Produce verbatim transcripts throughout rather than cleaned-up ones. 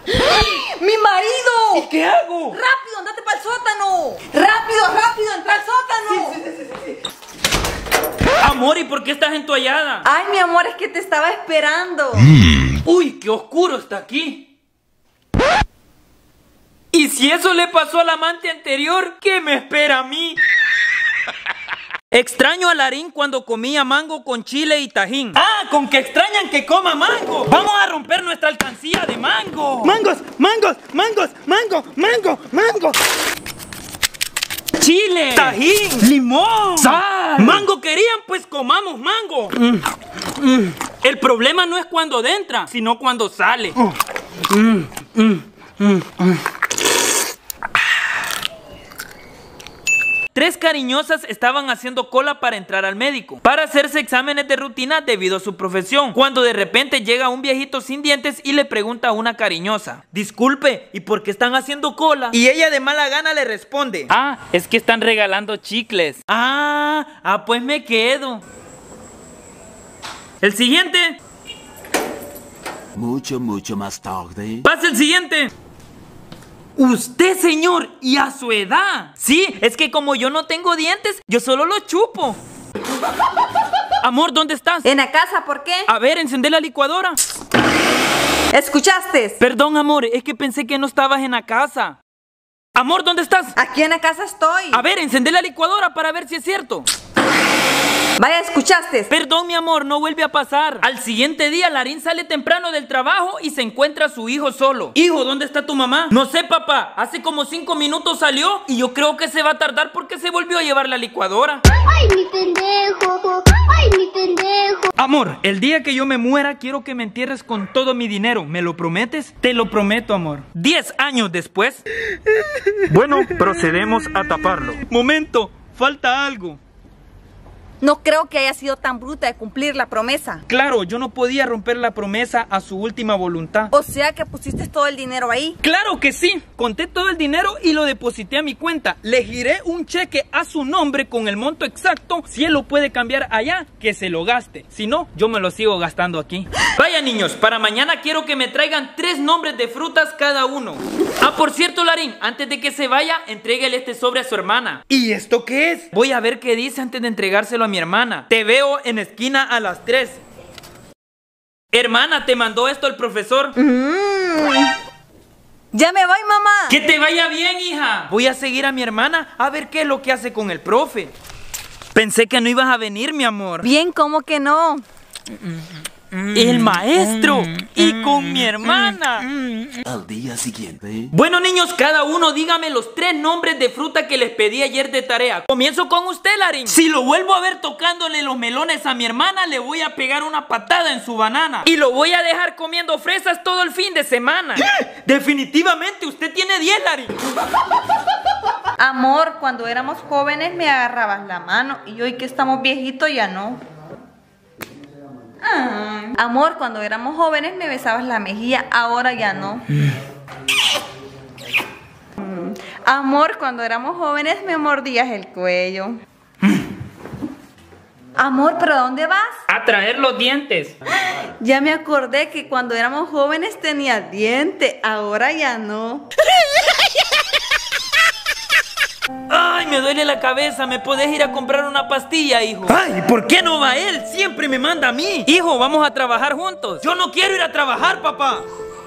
¡Mi marido! ¿Y qué hago? ¡Rápido, andate para el sótano! ¡Rápido, rápido, entra al sótano! Sí, sí, sí, sí, sí. Amor, ¿y por qué estás entoallada? Ay, mi amor, es que te estaba esperando. Mm. Uy, qué oscuro está aquí. ¿Y si eso le pasó al amante anterior? ¿Qué me espera a mí? Extraño a Larín cuando comía mango con chile y tajín. ¡Ah! ¡Con que extrañan que coma mango! ¡Vamos a romper nuestra alcancía de mango! ¡Mangos! ¡Mangos! ¡Mangos! ¡Mango! ¡Mango! ¡Mango! ¡Chile! ¡Tajín! ¡Limón! ¡Sal! ¡Mango querían! Pues comamos mango. Mm. Mm. El problema no es cuando entra, sino cuando sale. Oh. Mm. Mm. Mm. Mm. Tres cariñosas estaban haciendo cola para entrar al médico, para hacerse exámenes de rutina debido a su profesión, cuando de repente llega un viejito sin dientes y le pregunta a una cariñosa: disculpe, ¿y por qué están haciendo cola? Y ella de mala gana le responde: ah, es que están regalando chicles. Ah, ah, pues me quedo. El siguiente. Mucho, mucho más tarde. Pasa el siguiente. Usted, señor, y a su edad. Sí, es que como yo no tengo dientes, yo solo los chupo. Amor, ¿dónde estás? En la casa, ¿por qué? A ver, encendé la licuadora. ¿Escuchaste? Perdón, amor, es que pensé que no estabas en la casa. Amor, ¿dónde estás? Aquí en la casa estoy. A ver, encendé la licuadora para ver si es cierto. Vaya, ¿escuchaste? Perdón, mi amor, no vuelve a pasar. Al siguiente día, Larín sale temprano del trabajo y se encuentra a su hijo solo. Hijo, ¿dónde está tu mamá? No sé, papá. Hace como cinco minutos salió y yo creo que se va a tardar porque se volvió a llevar la licuadora. ¡Ay, mi pendejo! ¡Ay, mi pendejo! Amor, el día que yo me muera, quiero que me entierres con todo mi dinero. ¿Me lo prometes? Te lo prometo, amor. Diez años después. Bueno, procedemos a taparlo. Momento, falta algo. No creo que haya sido tan bruta de cumplir la promesa. Claro, yo no podía romper la promesa a su última voluntad. O sea que pusiste todo el dinero ahí. ¡Claro que sí! Conté todo el dinero y lo deposité a mi cuenta. Le giré un cheque a su nombre con el monto exacto. Si él lo puede cambiar allá, que se lo gaste. Si no, yo me lo sigo gastando aquí. Vaya, niños, para mañana quiero que me traigan tres nombres de frutas cada uno. Ah, por cierto, Larín, antes de que se vaya, entréguele este sobre a su hermana. ¿Y esto qué es? Voy a ver qué dice antes de entregárselo a mi hermana. Te veo en esquina a las tres. Hermana, ¿te mandó esto el profesor? Mm. Ya me voy, mamá. Que te vaya bien, hija. Voy a seguir a mi hermana a ver qué es lo que hace con el profe. Pensé que no ibas a venir, mi amor. Bien, ¿cómo que no? El maestro y con mi hermana. Al día siguiente. Bueno, niños, cada uno dígame los tres nombres de fruta que les pedí ayer de tarea. Comienzo con usted, Larín. Si lo vuelvo a ver tocándole los melones a mi hermana, le voy a pegar una patada en su banana. Y lo voy a dejar comiendo fresas todo el fin de semana. Definitivamente usted tiene diez, Larín. Amor, cuando éramos jóvenes me agarrabas la mano y hoy que estamos viejitos ya no. Ah. Amor, cuando éramos jóvenes me besabas la mejilla, ahora ya no. Mm. Amor, cuando éramos jóvenes me mordías el cuello. Mm. Amor, ¿pero a dónde vas? A traer los dientes. Ya me acordé que cuando éramos jóvenes tenías dientes, ahora ya no. Ay, me duele la cabeza, ¿me podés ir a comprar una pastilla, hijo? Ay, ¿por qué no va él? Siempre me manda a mí. Hijo, vamos a trabajar juntos. Yo no quiero ir a trabajar, papá.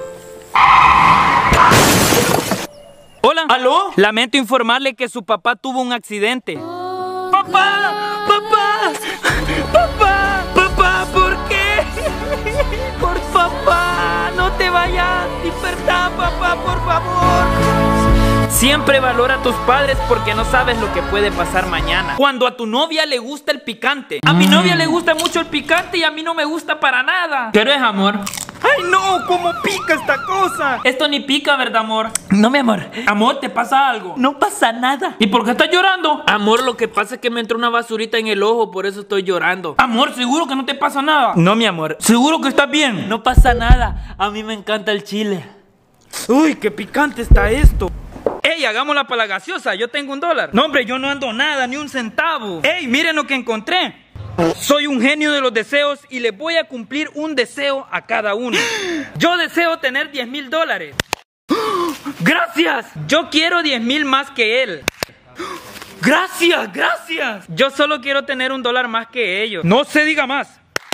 Hola. ¿Aló? Lamento informarle que su papá tuvo un accidente. ¡Papá! ¡Papá! ¡Papá! ¡Papá! ¿Por qué? Por papá, no te vayas. Despertá, papá, por favor. Siempre valora a tus padres porque no sabes lo que puede pasar mañana. Cuando a tu novia le gusta el picante. A mi novia le gusta mucho el picante y a mí no me gusta para nada. ¿Pero es amor? ¡Ay, no! ¿Cómo pica esta cosa? Esto ni pica, ¿verdad, amor? No, mi amor. Amor, ¿te pasa algo? No pasa nada. ¿Y por qué estás llorando? Amor, lo que pasa es que me entró una basurita en el ojo, por eso estoy llorando. Amor, ¿seguro que no te pasa nada? No, mi amor. ¿Seguro que estás bien? No pasa nada. A mí me encanta el chile. Uy, qué picante está esto. ¡Ey, hagámosla para la gaseosa! Yo tengo un dólar. No, hombre, yo no ando nada, ni un centavo. ¡Ey, miren lo que encontré! Soy un genio de los deseos y les voy a cumplir un deseo a cada uno. Yo deseo tener diez mil dólares. ¡Gracias! Yo quiero diez mil más que él. ¡Gracias! ¡Gracias! Yo solo quiero tener un dólar más que ellos. No se diga más.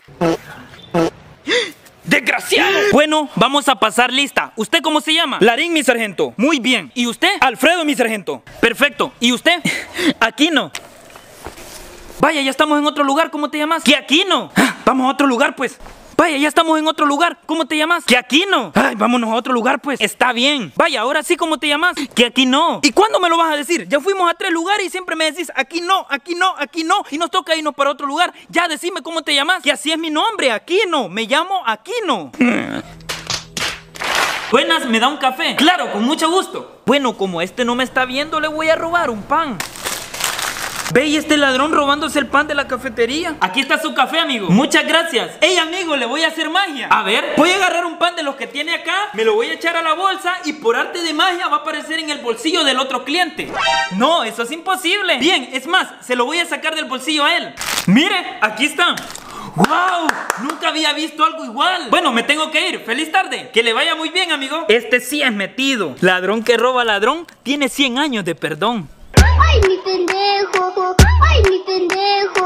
¡Desgraciado! Bueno, vamos a pasar lista. ¿Usted cómo se llama? Larín, mi sargento. Muy bien. ¿Y usted? Alfredo, mi sargento. Perfecto. ¿Y usted? Aquino. Vaya, ya estamos en otro lugar. ¿Cómo te llamas? Que Aquino. Vamos a otro lugar, pues. Vaya, ya estamos en otro lugar. ¿Cómo te llamas? Que Aquino. Ay, vámonos a otro lugar, pues. Está bien. Vaya, ahora sí, ¿cómo te llamas? Que Aquino. ¿Y cuándo me lo vas a decir? Ya fuimos a tres lugares y siempre me decís aquí no, aquí no, aquí no. Y nos toca irnos para otro lugar. Ya, decime cómo te llamas. Que así es mi nombre, Aquino. Me llamo Aquino. Buenas, ¿me da un café? Claro, con mucho gusto. Bueno, como este no me está viendo, le voy a robar un pan. Ve, y este ladrón robándose el pan de la cafetería. Aquí está su café, amigo. Muchas gracias. Ey, amigo, le voy a hacer magia. A ver, voy a agarrar un pan de los que tiene acá, me lo voy a echar a la bolsa y por arte de magia va a aparecer en el bolsillo del otro cliente. No, eso es imposible. Bien, es más, se lo voy a sacar del bolsillo a él. Mire, aquí está. ¡Wow! Nunca había visto algo igual. Bueno, me tengo que ir. ¡Feliz tarde! Que le vaya muy bien, amigo. Este sí es metido. Ladrón que roba ladrón tiene cien años de perdón. Ay, mi pendejo. Ay, mi pendejo.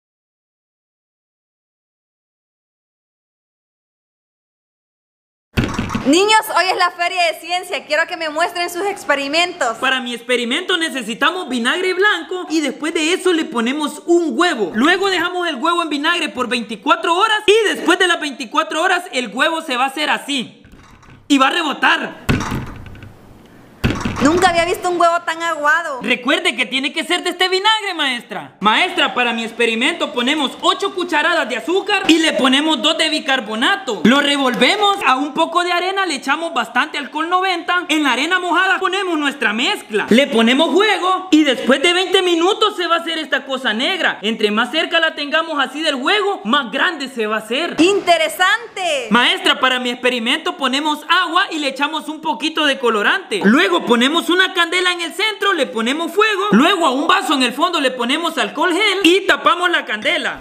Niños, hoy es la feria de ciencia. Quiero que me muestren sus experimentos. Para mi experimento necesitamos vinagre blanco y después de eso le ponemos un huevo. Luego dejamos el huevo en vinagre por veinticuatro horas y después de las veinticuatro horas el huevo se va a hacer así y va a rebotar. Nunca había visto un huevo tan aguado. Recuerde que tiene que ser de este vinagre, maestra. Maestra, para mi experimento ponemos ocho cucharadas de azúcar y le ponemos dos de bicarbonato. Lo revolvemos, a un poco de arena le echamos bastante alcohol noventa. En la arena mojada ponemos nuestra mezcla. Le ponemos juego y después de veinte minutos se va a hacer esta cosa negra. Entre más cerca la tengamos así del juego, más grande se va a hacer. ¡Interesante! Maestra, para mi experimento ponemos agua y le echamos un poquito de colorante. Luego ponemos una candela en el centro, le ponemos fuego. Luego a un vaso en el fondo le ponemos alcohol gel y tapamos la candela.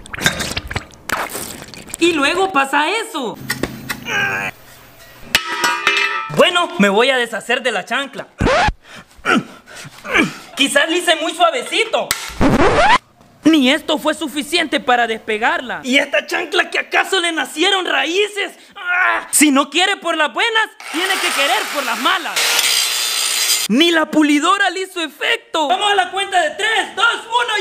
Y luego pasa eso. Bueno, me voy a deshacer de la chancla. Quizás le hice muy suavecito. Ni esto fue suficiente para despegarla. ¿Y esta chancla que acaso le nacieron raíces? ¡Ah! Si no quiere por las buenas, tiene que querer por las malas. Ni la pulidora le hizo efecto. Vamos a la cuenta de tres, dos, uno,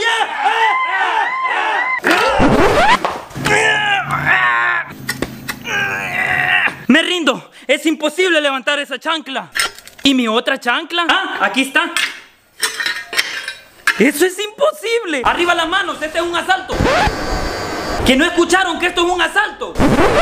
ya. Me rindo. Es imposible levantar esa chancla. ¿Y mi otra chancla? Ah, aquí está. Eso es imposible. Arriba las manos, este es un asalto. ¿Que no escucharon que esto es un asalto?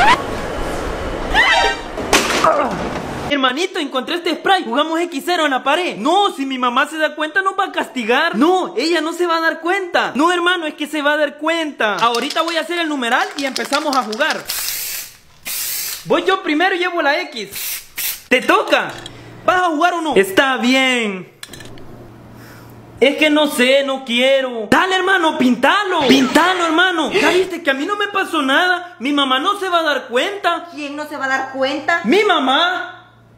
Hermanito, encontré este spray. Jugamos equis cero en la pared. No, si mi mamá se da cuenta nos va a castigar. No, ella no se va a dar cuenta. No, hermano, es que se va a dar cuenta. Ahorita voy a hacer el numeral y empezamos a jugar. Voy yo primero y llevo la X. ¿Te toca? ¿Vas a jugar o no? Está bien. Es que no sé, no quiero. Dale, hermano, pintalo. Pintalo, hermano. Ya viste que a mí no me pasó nada. Mi mamá no se va a dar cuenta. ¿Quién no se va a dar cuenta? Mi mamá.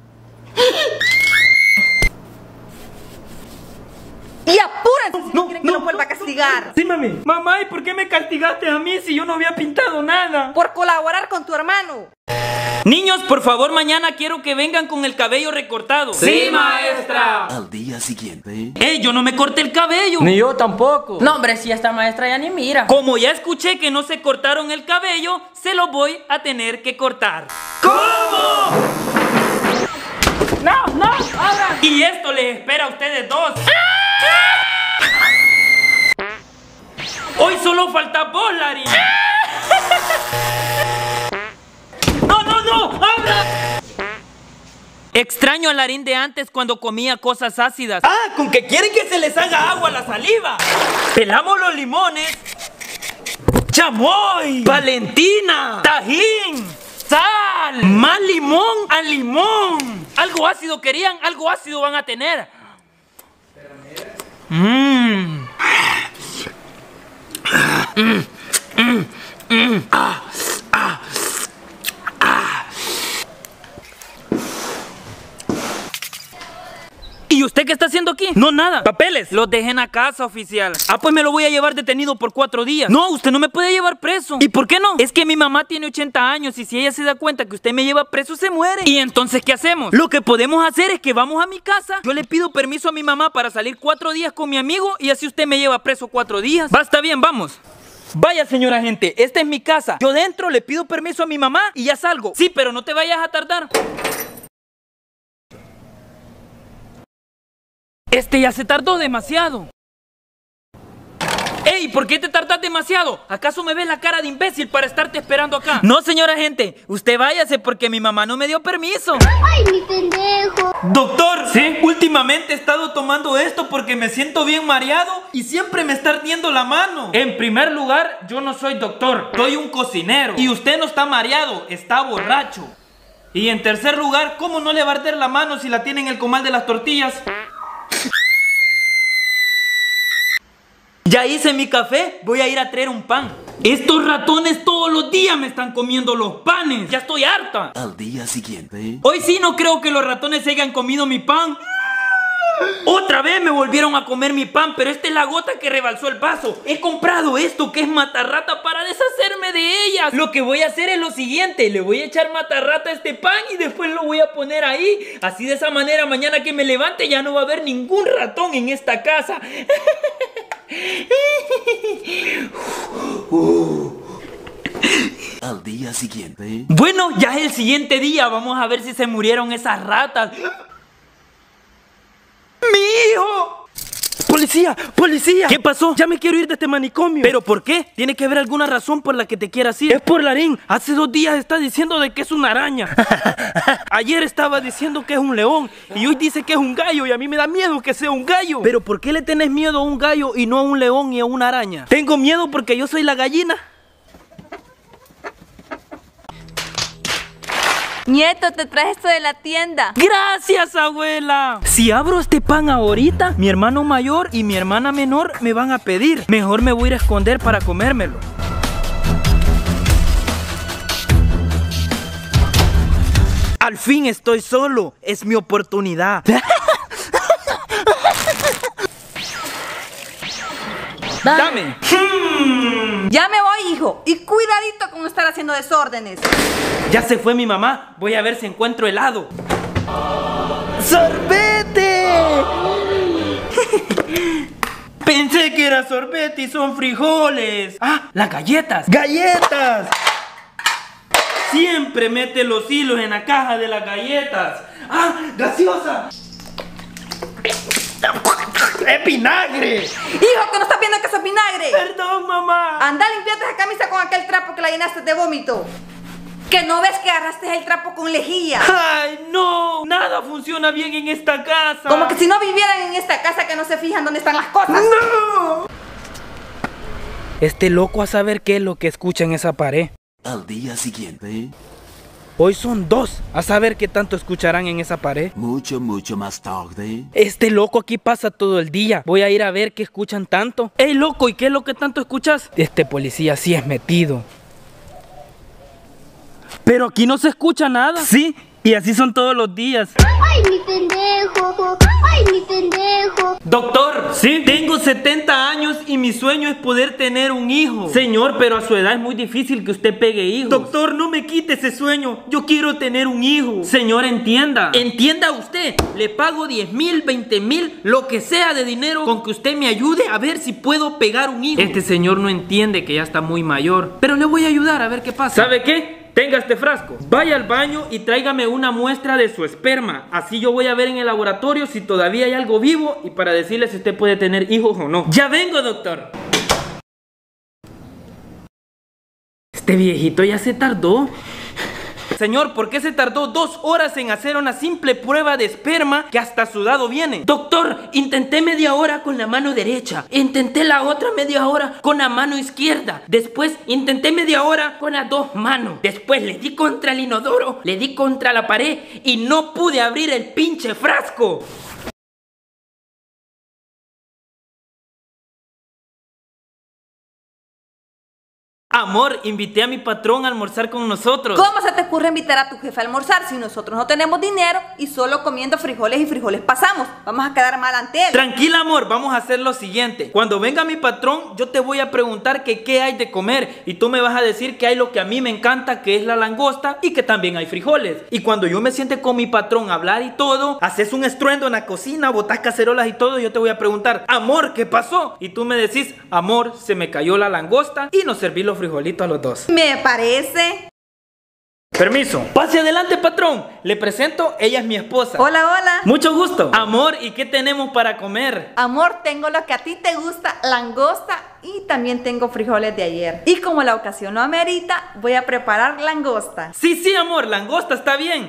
Y apúrense si No, no quieren que no, lo vuelva a castigar. Sí, mami. Mamá, ¿y por qué me castigaste a mí si yo no había pintado nada? Por colaborar con tu hermano. Niños, por favor, mañana quiero que vengan con el cabello recortado. Sí, maestra. Al día siguiente. ¡Ey, yo no me corté el cabello! Ni yo tampoco. No, hombre, si esta maestra ya ni mira. Como ya escuché que no se cortaron el cabello, se lo voy a tener que cortar. ¿Cómo? No, no, abran. Y esto les espera a ustedes dos. Hoy solo falta vos, Larín. ¡No, no, no! ¡Abra! Extraño a Larín de antes cuando comía cosas ácidas. ¡Ah! ¿Con que quieren que se les haga agua a la saliva? Pelamos los limones. ¡Chamoy! ¡Valentina! ¡Tajín! ¡Sal! ¡Más limón a limón! Algo ácido querían, algo ácido van a tener. Mmm. Mm. Mm. Ah, ah, ah. ¿Y usted qué está haciendo aquí? No, nada. Papeles. Los dejé en la casa, oficial. Ah, pues me lo voy a llevar detenido por cuatro días. No, usted no me puede llevar preso. ¿Y por qué no? Es que mi mamá tiene ochenta años y si ella se da cuenta que usted me lleva preso, se muere. ¿Y entonces qué hacemos? Lo que podemos hacer es que vamos a mi casa. Yo le pido permiso a mi mamá para salir cuatro días con mi amigo y así usted me lleva preso cuatro días. Va, está bien, vamos. Vaya, señora agente, esta es mi casa. Yo dentro le pido permiso a mi mamá y ya salgo. Sí, pero no te vayas a tardar. Este ya se tardó demasiado. ¡Ey! ¿Por qué te tardas demasiado? ¿Acaso me ves la cara de imbécil para estarte esperando acá? No, señora agente, usted váyase porque mi mamá no me dio permiso. Ay, mi pendejo. Doctor, ¿sí? Últimamente he estado tomando esto porque me siento bien mareado y siempre me está ardiendo la mano. En primer lugar, yo no soy doctor, soy un cocinero. Y usted no está mareado, está borracho. Y en tercer lugar, ¿cómo no le va a arder la mano si la tiene en el comal de las tortillas? Ya hice mi café, voy a ir a traer un pan. Estos ratones todos los días me están comiendo los panes. Ya estoy harta. Al día siguiente. Hoy sí no creo que los ratones se hayan comido mi pan. Otra vez me volvieron a comer mi pan, pero esta es la gota que rebalsó el vaso. He comprado esto que es matarrata para deshacerme de ellas. Lo que voy a hacer es lo siguiente: le voy a echar matarrata a este pan y después lo voy a poner ahí. Así de esa manera mañana que me levante ya no va a haber ningún ratón en esta casa. Al día siguiente. Bueno, ya es el siguiente día. Vamos a ver si se murieron esas ratas. ¡Mi hijo! ¡Policía! ¡Policía! ¿Qué pasó? Ya me quiero ir de este manicomio. ¿Pero por qué? Tiene que haber alguna razón por la que te quieras ir. Es por Larín. Hace dos días está diciendo de que es una araña. Ayer estaba diciendo que es un león y hoy dice que es un gallo y a mí me da miedo que sea un gallo. ¿Pero por qué le tenés miedo a un gallo y no a un león y a una araña? Tengo miedo porque yo soy la gallina. Nieto, te traje esto de la tienda. ¡Gracias, abuela! Si abro este pan ahorita, mi hermano mayor y mi hermana menor me van a pedir. Mejor me voy a ir a esconder para comérmelo. Al fin estoy solo. Es mi oportunidad. Dame. Hmm. Ya me voy, hijo. Y cuidadito con estar haciendo desórdenes. Ya se fue mi mamá. Voy a ver si encuentro helado. ¡Sorbete! Pensé que era sorbete y son frijoles. ¡Ah! ¡Las galletas! ¡Galletas! Siempre mete los hilos en la caja de las galletas. ¡Ah! ¡Gaseosa! ¡Es vinagre! Hijo, que no estás viendo que eso es vinagre. Perdón, mamá. Anda, limpiate esa camisa con aquel trapo que la llenaste de vómito. Que no ves que agarraste el trapo con lejía. ¡Ay, no! Nada funciona bien en esta casa. Como que si no vivieran en esta casa, que no se fijan dónde están las cosas. ¡No! Este loco a saber qué es lo que escucha en esa pared. Al día siguiente. Hoy son dos. A saber qué tanto escucharán en esa pared. Mucho, mucho más tarde. Este loco aquí pasa todo el día. Voy a ir a ver qué escuchan tanto. ¡Ey, loco! ¿Y qué es lo que tanto escuchas? Este policía sí es metido. Pero aquí no se escucha nada. Sí, y así son todos los días. Ay, mi pendejo. Ay, mi pendejo. Doctor, sí, tengo setenta años y mi sueño es poder tener un hijo. Señor, pero a su edad es muy difícil que usted pegue hijos. Doctor, no me quite ese sueño. Yo quiero tener un hijo. Señor, entienda. Entienda usted. Le pago diez mil, veinte mil, lo que sea de dinero con que usted me ayude a ver si puedo pegar un hijo. Este señor no entiende que ya está muy mayor, pero le voy a ayudar a ver qué pasa. ¿Sabe qué? Tenga este frasco, vaya al baño y tráigame una muestra de su esperma. Así yo voy a ver en el laboratorio si todavía hay algo vivo y para decirle si usted puede tener hijos o no. ¡Ya vengo, doctor! Este viejito ya se tardó. Señor, ¿por qué se tardó dos horas en hacer una simple prueba de esperma que hasta sudado viene? Doctor, intenté media hora con la mano derecha. Intenté la otra media hora con la mano izquierda. Después intenté media hora con las dos manos. Después le di contra el inodoro, le di contra la pared y no pude abrir el pinche frasco. Amor, invité a mi patrón a almorzar con nosotros. ¿Cómo se te ocurre invitar a tu jefe a almorzar si nosotros no tenemos dinero y solo comiendo frijoles y frijoles pasamos? Vamos a quedar mal ante él. Tranquila, amor, vamos a hacer lo siguiente. Cuando venga mi patrón, yo te voy a preguntar que qué hay de comer y tú me vas a decir que hay lo que a mí me encanta, que es la langosta y que también hay frijoles. Y cuando yo me siente con mi patrón a hablar y todo, haces un estruendo en la cocina, botas cacerolas y todo, y yo te voy a preguntar, amor, ¿qué pasó? Y tú me decís, amor, se me cayó la langosta y nos serví los frijolitos a los dos. Me parece. Permiso. Pase adelante, patrón. Le presento, ella es mi esposa. Hola, hola. Mucho gusto. Amor, ¿y qué tenemos para comer? Amor, tengo lo que a ti te gusta, langosta, y también tengo frijoles de ayer. Y como la ocasión lo amerita, voy a preparar langosta. Sí, sí, amor, langosta está bien.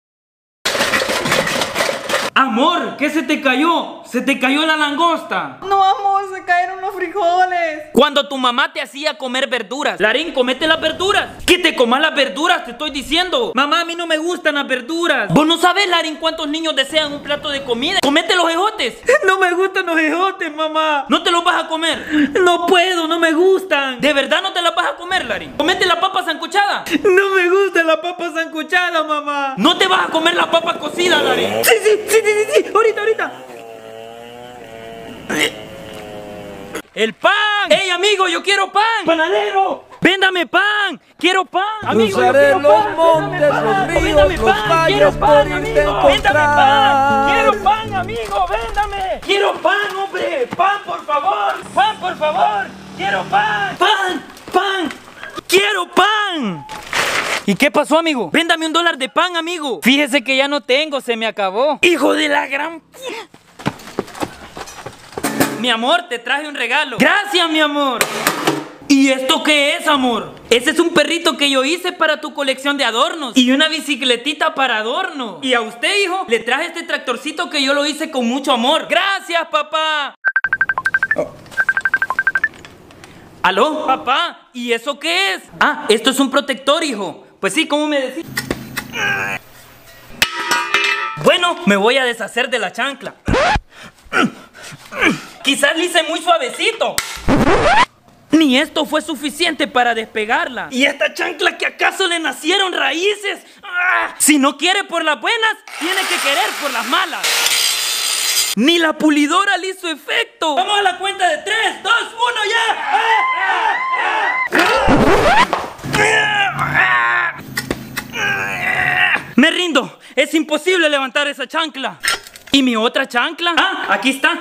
Amor, ¿qué se te cayó? ¿Se te cayó la langosta? No, amor, se cayeron los frijoles. Cuando tu mamá te hacía comer verduras. Larín, comete las verduras. Que te comas las verduras, te estoy diciendo. Mamá, a mí no me gustan las verduras. Vos no sabés, Larín, cuántos niños desean un plato de comida. Comete los ejotes. No me gustan los ejotes, mamá. ¿No te los vas a comer? No puedo, no me gustan. ¿De verdad no te las vas a comer, Larín? Comete la papa sancochada. No me gusta la papa sancochada, mamá. ¿No te vas a comer la papa cocida, Larín? Sí, sí, sí, sí, sí, sí. Ahorita, ahorita. ¡El pan! ¡Ey, amigo, yo quiero pan! ¡Panadero! ¡Véndame pan! ¡Quiero pan! ¡Amigo, yo quiero los pan! montes, los ríos, ¡Véndame los pan! valles ¡Quiero pan, por amigo! irte a ¡Véndame pan! encontrar. ¡Quiero pan, amigo! ¡Véndame! ¡Quiero pan, hombre! ¡Pan, por favor! ¡Pan, por favor! ¡Quiero pan! ¡Pan! ¡Pan! ¡Quiero pan! ¿Y qué pasó, amigo? Véndame un dólar de pan, amigo. Fíjese que ya no tengo, se me acabó. ¡Hijo de la gran... Mi amor, te traje un regalo. Gracias, mi amor. ¿Y esto qué es, amor? Ese es un perrito que yo hice para tu colección de adornos. Y una bicicletita para adorno. Y a usted, hijo, le traje este tractorcito que yo lo hice con mucho amor. Gracias, papá. Oh. ¿Aló? Papá, ¿y eso qué es? Ah, esto es un protector, hijo. Pues sí, ¿cómo me decís? Bueno, me voy a deshacer de la chancla. Quizás le hice muy suavecito. Ni esto fue suficiente para despegarla. ¿Y esta chancla que acaso le nacieron raíces? ¡Ah! Si no quiere por las buenas, tiene que querer por las malas. Ni la pulidora le hizo efecto. Vamos a la cuenta de tres, dos, uno, ya. Me rindo. Es imposible levantar esa chancla. ¿Y mi otra chancla? Ah, aquí está.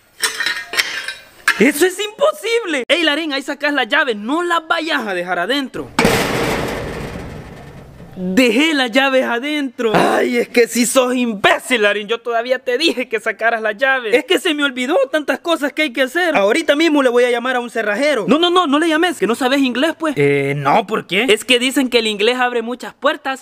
¡Eso es imposible! ¡Ey, Larín, ahí sacas la llave! ¡No las vayas a dejar adentro! Dejé las llaves adentro. Ay, es que si sos imbécil, Larín. Yo todavía te dije que sacaras las llaves. Es que se me olvidó tantas cosas que hay que hacer. Ahorita mismo le voy a llamar a un cerrajero. No, no, no, no le llames, que no sabes inglés, pues. Eh, no, ¿por qué? Es que dicen que el inglés abre muchas puertas.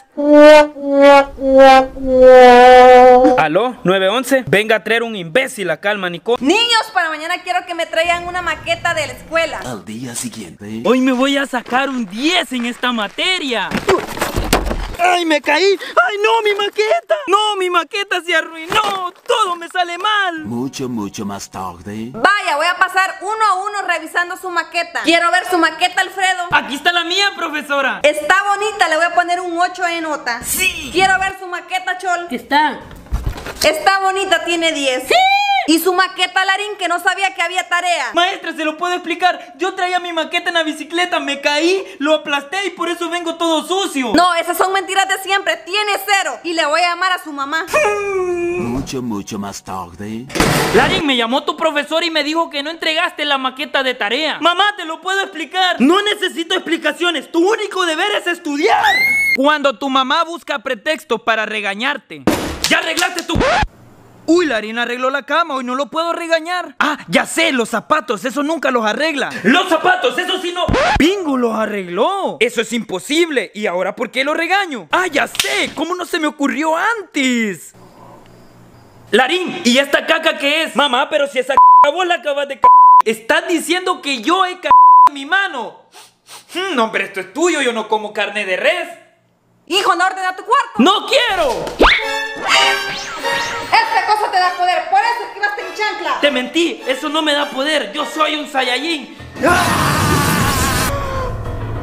¿Aló? nueve once. Venga a traer un imbécil acá al manicomio. Niños, para mañana quiero que me traigan una maqueta de la escuela. Al día siguiente. Hoy me voy a sacar un diez en esta materia. ¡Ay, me caí! ¡Ay, no, mi maqueta! ¡No, mi maqueta se arruinó! ¡Todo me sale mal! Mucho, mucho más tarde. Vaya, voy a pasar uno a uno revisando su maqueta. Quiero ver su maqueta, Alfredo. Aquí está la mía, profesora. Está bonita, le voy a poner un ocho de nota. ¡Sí! Quiero ver su maqueta, Chol. Aquí está. Está bonita, tiene diez. ¡Sí! Y su maqueta, Larín, que no sabía que había tarea. Maestra, se lo puedo explicar. Yo traía mi maqueta en la bicicleta, me caí, lo aplasté y por eso vengo todo sucio. No, esas son mentiras de siempre. Tiene cero. Y le voy a llamar a su mamá. Mucho, mucho más tarde. Larín, me llamó tu profesor y me dijo que no entregaste la maqueta de tarea. Mamá, te lo puedo explicar. No necesito explicaciones. Tu único deber es estudiar. Cuando tu mamá busca pretexto para regañarte. ¿Ya arreglaste tu...? Uy, Larín arregló la cama, hoy no lo puedo regañar. Ah, ya sé, los zapatos, eso nunca los arregla. ¡Los zapatos, eso sí no! ¡Pingu los arregló! Eso es imposible. ¿Y ahora por qué lo regaño? Ah, ya sé, ¿cómo no se me ocurrió antes? Larín, ¿y esta caca qué es? Mamá, pero si esa caca vos la acabas de c***. Estás diciendo que yo he c****** mi mano. Hmm, no, hombre, esto es tuyo, yo no como carne de res. Hijo, no ordena tu cuarto. ¡No quiero! Esta cosa te da poder, por eso esquivaste mi chancla. Te mentí, eso no me da poder, yo soy un Saiyajin.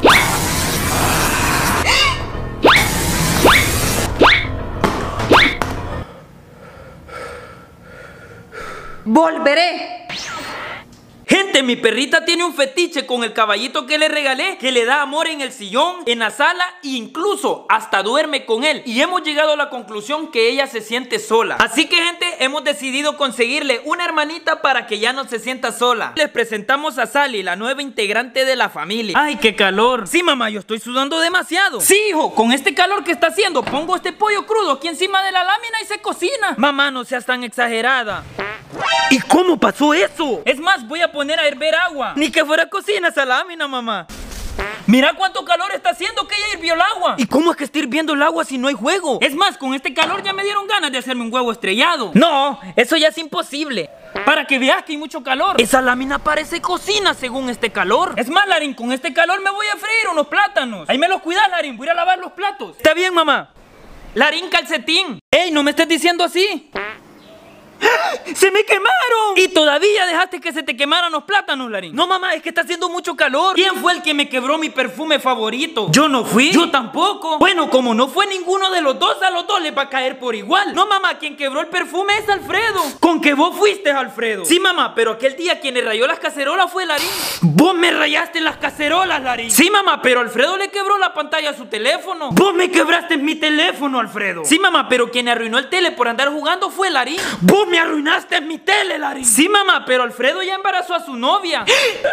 volveré. Gente, mi perrita tiene un fetiche con el caballito que le regalé, que le da amor en el sillón, en la sala e incluso hasta duerme con él. Y hemos llegado a la conclusión que ella se siente sola. Así que, gente, hemos decidido conseguirle una hermanita para que ya no se sienta sola. Les presentamos a Sally, la nueva integrante de la familia. ¡Ay, qué calor! Sí, mamá, yo estoy sudando demasiado. Sí, hijo, con este calor que está haciendo, pongo este pollo crudo aquí encima de la lámina y se cocina. Mamá, no seas tan exagerada. ¿Y cómo pasó eso? Es más, voy a poner a hervir agua. Ni que fuera cocina esa lámina, mamá. Mira cuánto calor está haciendo que ya hirvió el agua. ¿Y cómo es que está hirviendo el agua si no hay juego? Es más, con este calor ya me dieron ganas de hacerme un huevo estrellado. No, eso ya es imposible. Para que veas que hay mucho calor. Esa lámina parece cocina según este calor. Es más, Larín, con este calor me voy a freír unos plátanos. Ahí me los cuidas, Larín, voy a ir a lavar los platos. Está bien, mamá. Larín, calcetín. Ey, no me estés diciendo así. ¡Se me quemaron! Y todavía dejaste que se te quemaran los plátanos, Larín. No, mamá, es que está haciendo mucho calor. ¿Quién fue el que me quebró mi perfume favorito? Yo no fui. Yo tampoco. Bueno, como no fue ninguno de los dos, a los dos les va a caer por igual. No, mamá, quien quebró el perfume es Alfredo. ¿Con que vos fuiste, Alfredo? Sí, mamá, pero aquel día quien le rayó las cacerolas fue Larín. Vos me rayaste las cacerolas, Larín. Sí, mamá, pero Alfredo le quebró la pantalla a su teléfono. Vos me quebraste mi teléfono, Alfredo. Sí, mamá, pero quien arruinó el tele por andar jugando fue Larín. Vos me arruinaste mi tele, Larín. Sí, mamá, pero Alfredo ya embarazó a su novia.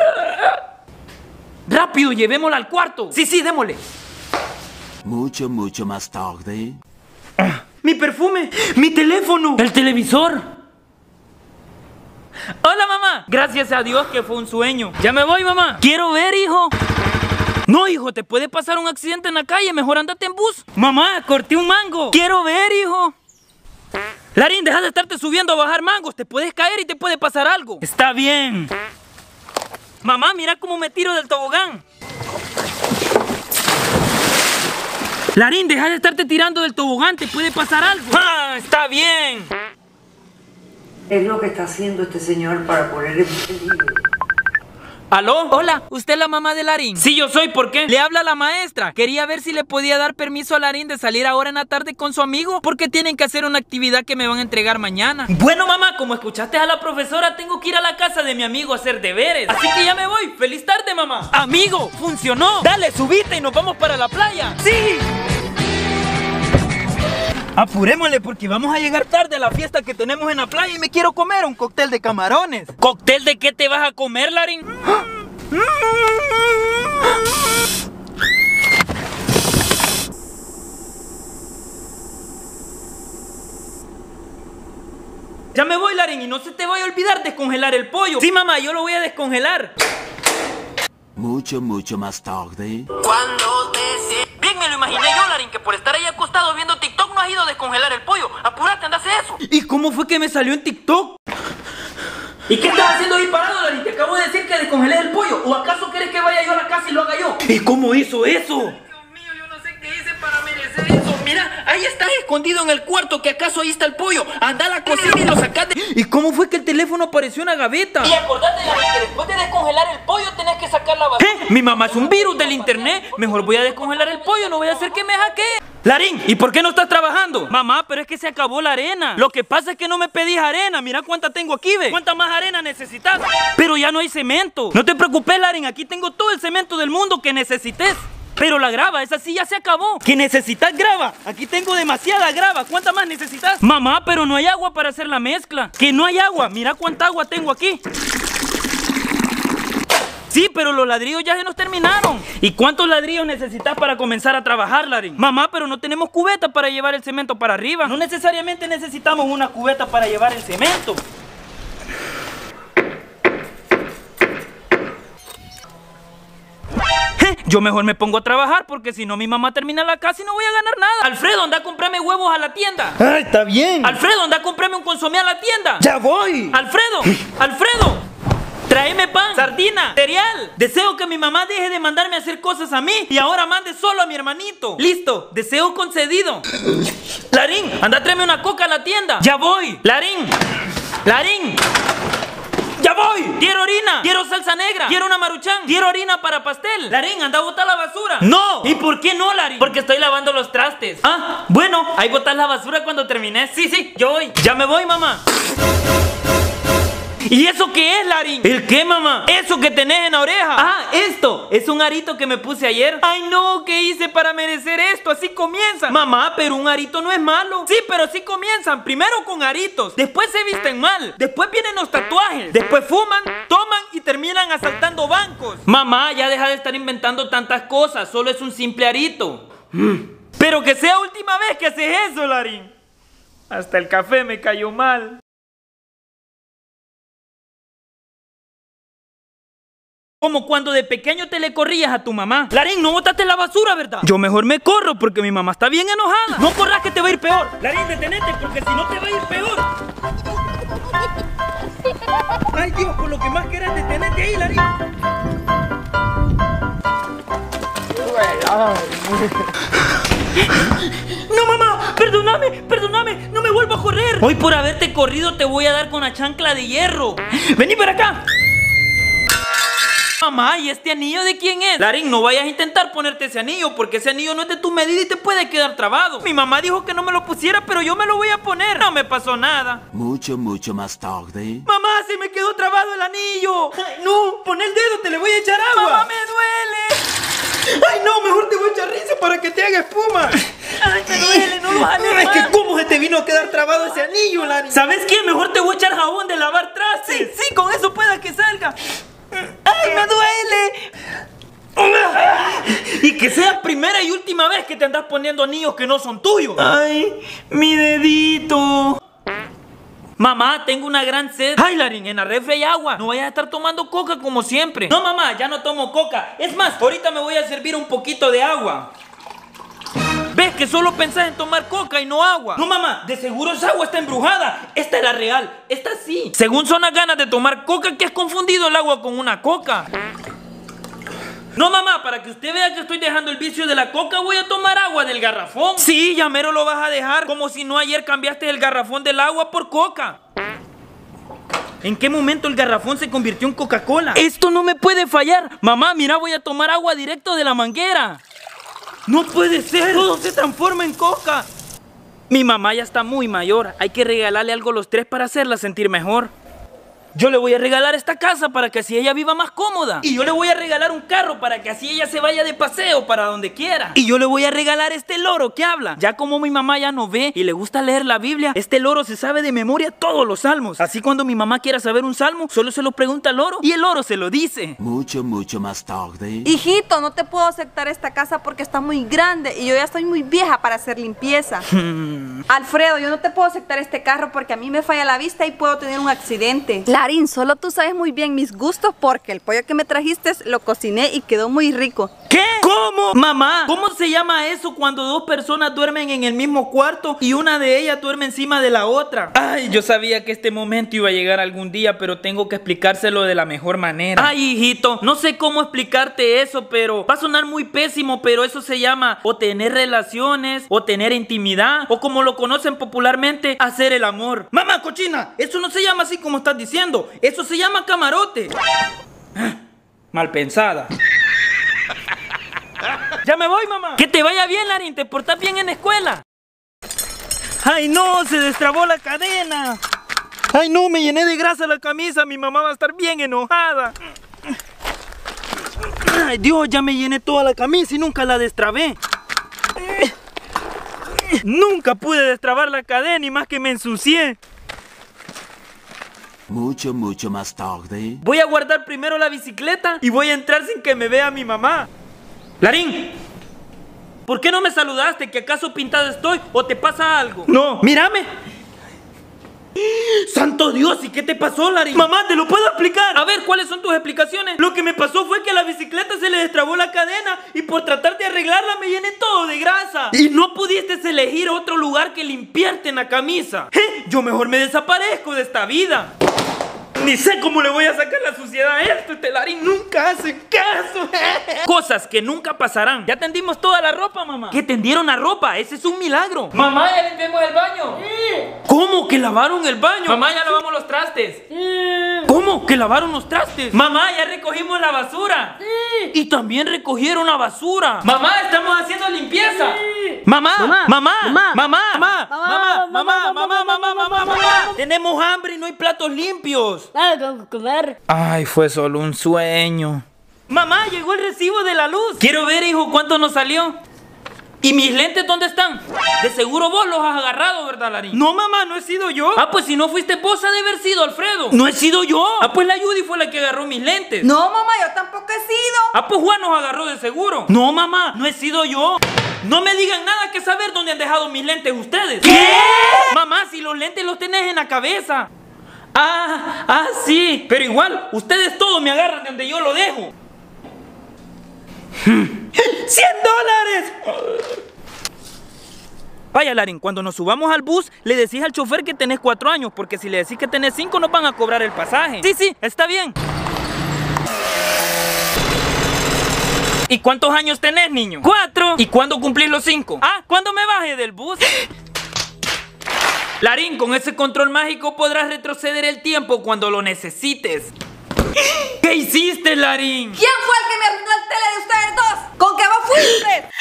Rápido, llevémosla al cuarto. Sí, sí, démosle. Mucho, mucho más tarde. Ah, mi perfume, mi teléfono, el televisor. Hola, mamá. Gracias a Dios que fue un sueño. Ya me voy, mamá. Quiero ver, hijo. No, hijo, te puede pasar un accidente en la calle. Mejor andate en bus. Mamá, corté un mango. Quiero ver, hijo. Larín, deja de estarte subiendo a bajar mangos. Te puedes caer y te puede pasar algo. Está bien. Mamá, mira cómo me tiro del tobogán. Larín, deja de estarte tirando del tobogán. Te puede pasar algo. ¡Ah, está bien! Es lo que está haciendo este señor para poner en peligro. ¿Aló? Hola, ¿usted es la mamá de Larín? Sí, yo soy, ¿por qué? Le habla la maestra. Quería ver si le podía dar permiso a Larín de salir ahora en la tarde con su amigo, porque tienen que hacer una actividad que me van a entregar mañana. Bueno, mamá, como escuchaste a la profesora, tengo que ir a la casa de mi amigo a hacer deberes. Así que ya me voy. ¡Feliz tarde, mamá! ¡Amigo! ¡Funcionó! Dale, subite y nos vamos para la playa. ¡Sí! Apurémosle porque vamos a llegar tarde a la fiesta que tenemos en la playa y me quiero comer un cóctel de camarones. ¿Cóctel de qué te vas a comer, Larín? Ya me voy, Larín, y no se te vaya a olvidar descongelar el pollo. Sí, mamá, yo lo voy a descongelar. Mucho, mucho más tarde. Cuando te... Bien me lo imaginé yo, Larín, que por estar ahí acostado viendo TikTok no has ido a descongelar el pollo. Apúrate, anda a hacer eso. ¿Y cómo fue que me salió en TikTok? ¿Y qué estás haciendo ahí parado, Larín? Te acabo de decir que descongelé el pollo. ¿O acaso quieres que vaya yo a la casa y lo haga yo? ¿Y cómo hizo eso? Dios mío, yo no sé qué hice para merecer eso. Mira, ahí está escondido en el cuarto, que acaso ahí está el pollo. Anda a la cocina y lo sacaste. ¿Y cómo fue que el teléfono apareció en la gaveta? Y acordate, Larín, que después de descongelar el pollo tenés que sacar la basura. ¿Eh? Mi mamá es un virus del internet. Mejor voy a descongelar el pollo, no voy a hacer que me hackee. Larín, ¿y por qué no estás trabajando? Mamá, pero es que se acabó la arena. Lo que pasa es que no me pedís arena. Mira cuánta tengo aquí, ve. ¿Cuánta más arena necesitas? Pero ya no hay cemento. No te preocupes, Larín, aquí tengo todo el cemento del mundo que necesites. Pero la grava, esa sí ya se acabó. ¿Que necesitas grava? Aquí tengo demasiada grava. ¿Cuánta más necesitas? Mamá, pero no hay agua para hacer la mezcla. Que no hay agua. Mira cuánta agua tengo aquí. Sí, pero los ladrillos ya se nos terminaron. ¿Y cuántos ladrillos necesitas para comenzar a trabajar, Larín? Mamá, pero no tenemos cubeta para llevar el cemento para arriba. No necesariamente necesitamos una cubeta para llevar el cemento. Yo mejor me pongo a trabajar porque si no mi mamá termina la casa y no voy a ganar nada. Alfredo, anda a comprarme huevos a la tienda. Ah, está bien. Alfredo, anda a comprarme un consomé a la tienda. Ya voy. Alfredo, Alfredo, tráeme pan, sardina, cereal. Deseo que mi mamá deje de mandarme a hacer cosas a mí y ahora mande solo a mi hermanito. Listo, deseo concedido. Larín, anda a tráeme una coca a la tienda. Ya voy. Larín, Larín. ¡Ya voy! ¡Quiero orina! ¡Quiero salsa negra! ¡Quiero una maruchan! ¡Quiero harina para pastel! Larín, anda a botar la basura. ¡No! ¿Y por qué no, Larín? Porque estoy lavando los trastes. Ah, bueno, ahí botas la basura cuando termines. Sí, sí, yo voy. Ya me voy, mamá. ¿Y eso qué es, Larín? ¿El qué, mamá? ¿Eso que tenés en la oreja? Ah, esto. Es un arito que me puse ayer. Ay, no, ¿qué hice para merecer esto? Así comienzan. Mamá, pero un arito no es malo. Sí, pero sí comienzan. Primero con aritos. Después se visten mal. Después vienen los tatuajes. Después fuman, toman y terminan asaltando bancos. Mamá, ya deja de estar inventando tantas cosas. Solo es un simple arito. Pero que sea última vez que haces eso, Larín. Hasta el café me cayó mal. Como cuando de pequeño te le corrías a tu mamá. Larín, no botaste la basura, ¿verdad? Yo mejor me corro porque mi mamá está bien enojada. No corras que te va a ir peor. Larín, detenete porque si no te va a ir peor. Ay, Dios, por lo que más quieras, detenete ahí, Larín. No, mamá, perdóname, perdóname, no me vuelvo a correr. Hoy por haberte corrido te voy a dar con la chancla de hierro. Vení para acá. Mamá, ¿y este anillo de quién es? Larín, no vayas a intentar ponerte ese anillo porque ese anillo no es de tu medida y te puede quedar trabado. Mi mamá dijo que no me lo pusiera, pero yo me lo voy a poner. No me pasó nada. Mucho, mucho más tarde. Mamá, se me quedó trabado el anillo. Ay, no, pon el dedo, te le voy a echar agua. Mamá, me duele. Ay, no, mejor te voy a echar risa para que te haga espuma. Ay, me duele, no lo jales. Es que cómo se te vino a quedar trabado ese anillo, Larín. ¿Sabes qué? Mejor te voy a echar jabón de lavar trastes. Sí, sí, con eso pueda que salga. ¡Ay, me duele! Y que sea primera y última vez que te andas poniendo anillos que no son tuyos. ¡Ay, mi dedito! Mamá, tengo una gran sed. Ay, Larín, en la refri hay agua. No vayas a estar tomando coca como siempre. No, mamá, ya no tomo coca. Es más, ahorita me voy a servir un poquito de agua. ¿Ves que solo pensás en tomar coca y no agua? No, mamá, de seguro esa agua está embrujada. Esta es la real, esta sí. Según son las ganas de tomar coca que has confundido el agua con una coca. No, mamá, para que usted vea que estoy dejando el vicio de la coca, voy a tomar agua del garrafón. Sí, ya mero lo vas a dejar. Como si no ayer cambiaste el garrafón del agua por coca. ¿En qué momento el garrafón se convirtió en Coca-Cola? Esto no me puede fallar. Mamá, mira, voy a tomar agua directo de la manguera. ¡No puede ser! ¡Todo se transforma en coca! Mi mamá ya está muy mayor. Hay que regalarle algo a los tres para hacerla sentir mejor. Yo le voy a regalar esta casa para que así ella viva más cómoda. Y yo le voy a regalar un carro para que así ella se vaya de paseo para donde quiera. Y yo le voy a regalar este loro que habla. Ya como mi mamá ya no ve y le gusta leer la Biblia, este loro se sabe de memoria todos los salmos. Así cuando mi mamá quiera saber un salmo, solo se lo pregunta al loro y el loro se lo dice. Mucho, mucho más tarde. Hijito, no te puedo aceptar esta casa porque está muy grande y yo ya estoy muy vieja para hacer limpieza. Alfredo, yo no te puedo aceptar este carro porque a mí me falla la vista y puedo tener un accidente. Larín, solo tú sabes muy bien mis gustos porque el pollo que me trajiste lo cociné y quedó muy rico. ¿Qué? ¿Cómo? Mamá, ¿cómo se llama eso cuando dos personas duermen en el mismo cuarto y una de ellas duerme encima de la otra? Ay, yo sabía que este momento iba a llegar algún día, pero tengo que explicárselo de la mejor manera. Ay, hijito, no sé cómo explicarte eso, pero va a sonar muy pésimo, pero eso se llama o tener relaciones, o tener intimidad, o como lo conocen popularmente, hacer el amor. Mamá, cochina, eso no se llama así como estás diciendo. Eso se llama camarote. Mal pensada. Ya me voy, mamá. Que te vaya bien, Larín. Te portas bien en la escuela. Ay, no, se destrabó la cadena. Ay, no, me llené de grasa la camisa. Mi mamá va a estar bien enojada. Ay, Dios, ya me llené toda la camisa y nunca la destrabé. Nunca pude destrabar la cadena y más que me ensucié. Mucho, mucho más tarde. Voy a guardar primero la bicicleta y voy a entrar sin que me vea mi mamá. Larín, ¿por qué no me saludaste? ¿Que acaso pintado estoy o te pasa algo? No, mírame. ¡Santo Dios! ¿Y qué te pasó, Larín? Mamá, ¿te lo puedo explicar? A ver, ¿cuáles son tus explicaciones? Lo que me pasó fue que a la bicicleta se le destrabó la cadena y por tratar de arreglarla me llené todo de grasa. Y no pudiste elegir otro lugar que limpiarte en la camisa. ¿Eh? Yo mejor me desaparezco de esta vida. Ni sé cómo le voy a sacar la suciedad a esto. Este Larín nunca hace caso. Cosas que nunca pasarán. Ya tendimos toda la ropa, mamá. ¿Qué tendieron la ropa? Ese es un milagro. Mamá, ya limpiamos el baño. Sí. ¿Cómo que lavaron el baño? Mamá, ya lavamos los trastes. Sí. ¿Cómo que lavaron los trastes? Mamá, ya recogimos la basura. Sí. Y también recogieron la basura. Mamá, estamos haciendo limpieza. Sí. Mamá, mamá, mamá, mamá, mamá, mamá, mamá, mamá, mamá, mamá, mamá, mamá, mamá. Tenemos hambre y no hay platos limpios. algo que comer. Ay, fue solo un sueño. Mamá, llegó el recibo de la luz. Quiero ver, hijo, cuánto nos salió. ¿Y mis lentes dónde están? De seguro vos los has agarrado, ¿verdad, Larín? No, mamá, no he sido yo. Ah, pues si no fuiste vos, ha de haber sido Alfredo. No he sido yo. Ah, pues la Judy fue la que agarró mis lentes. No, mamá, yo tampoco he sido. Ah, pues Juan nos agarró de seguro. No, mamá, no he sido yo. No me digan nada que saber dónde han dejado mis lentes ustedes. ¿Qué? Mamá, si los lentes los tenés en la cabeza. Ah, ah, sí. Pero igual, ustedes todos me agarran de donde yo lo dejo. ¡cien dólares! Vaya, Larín, cuando nos subamos al bus, le decís al chofer que tenés cuatro años, porque si le decís que tenés cinco, nos van a cobrar el pasaje. Sí, sí, está bien. ¿Y cuántos años tenés, niño? Cuatro. ¿Y cuándo cumplís los cinco? Ah, ¿cuándo me baje del bus? Larín, con ese control mágico podrás retroceder el tiempo cuando lo necesites. ¿Qué hiciste, Larín? ¿Quién fue el que me arruinó el tele de ustedes dos? ¿Con qué vos fuiste?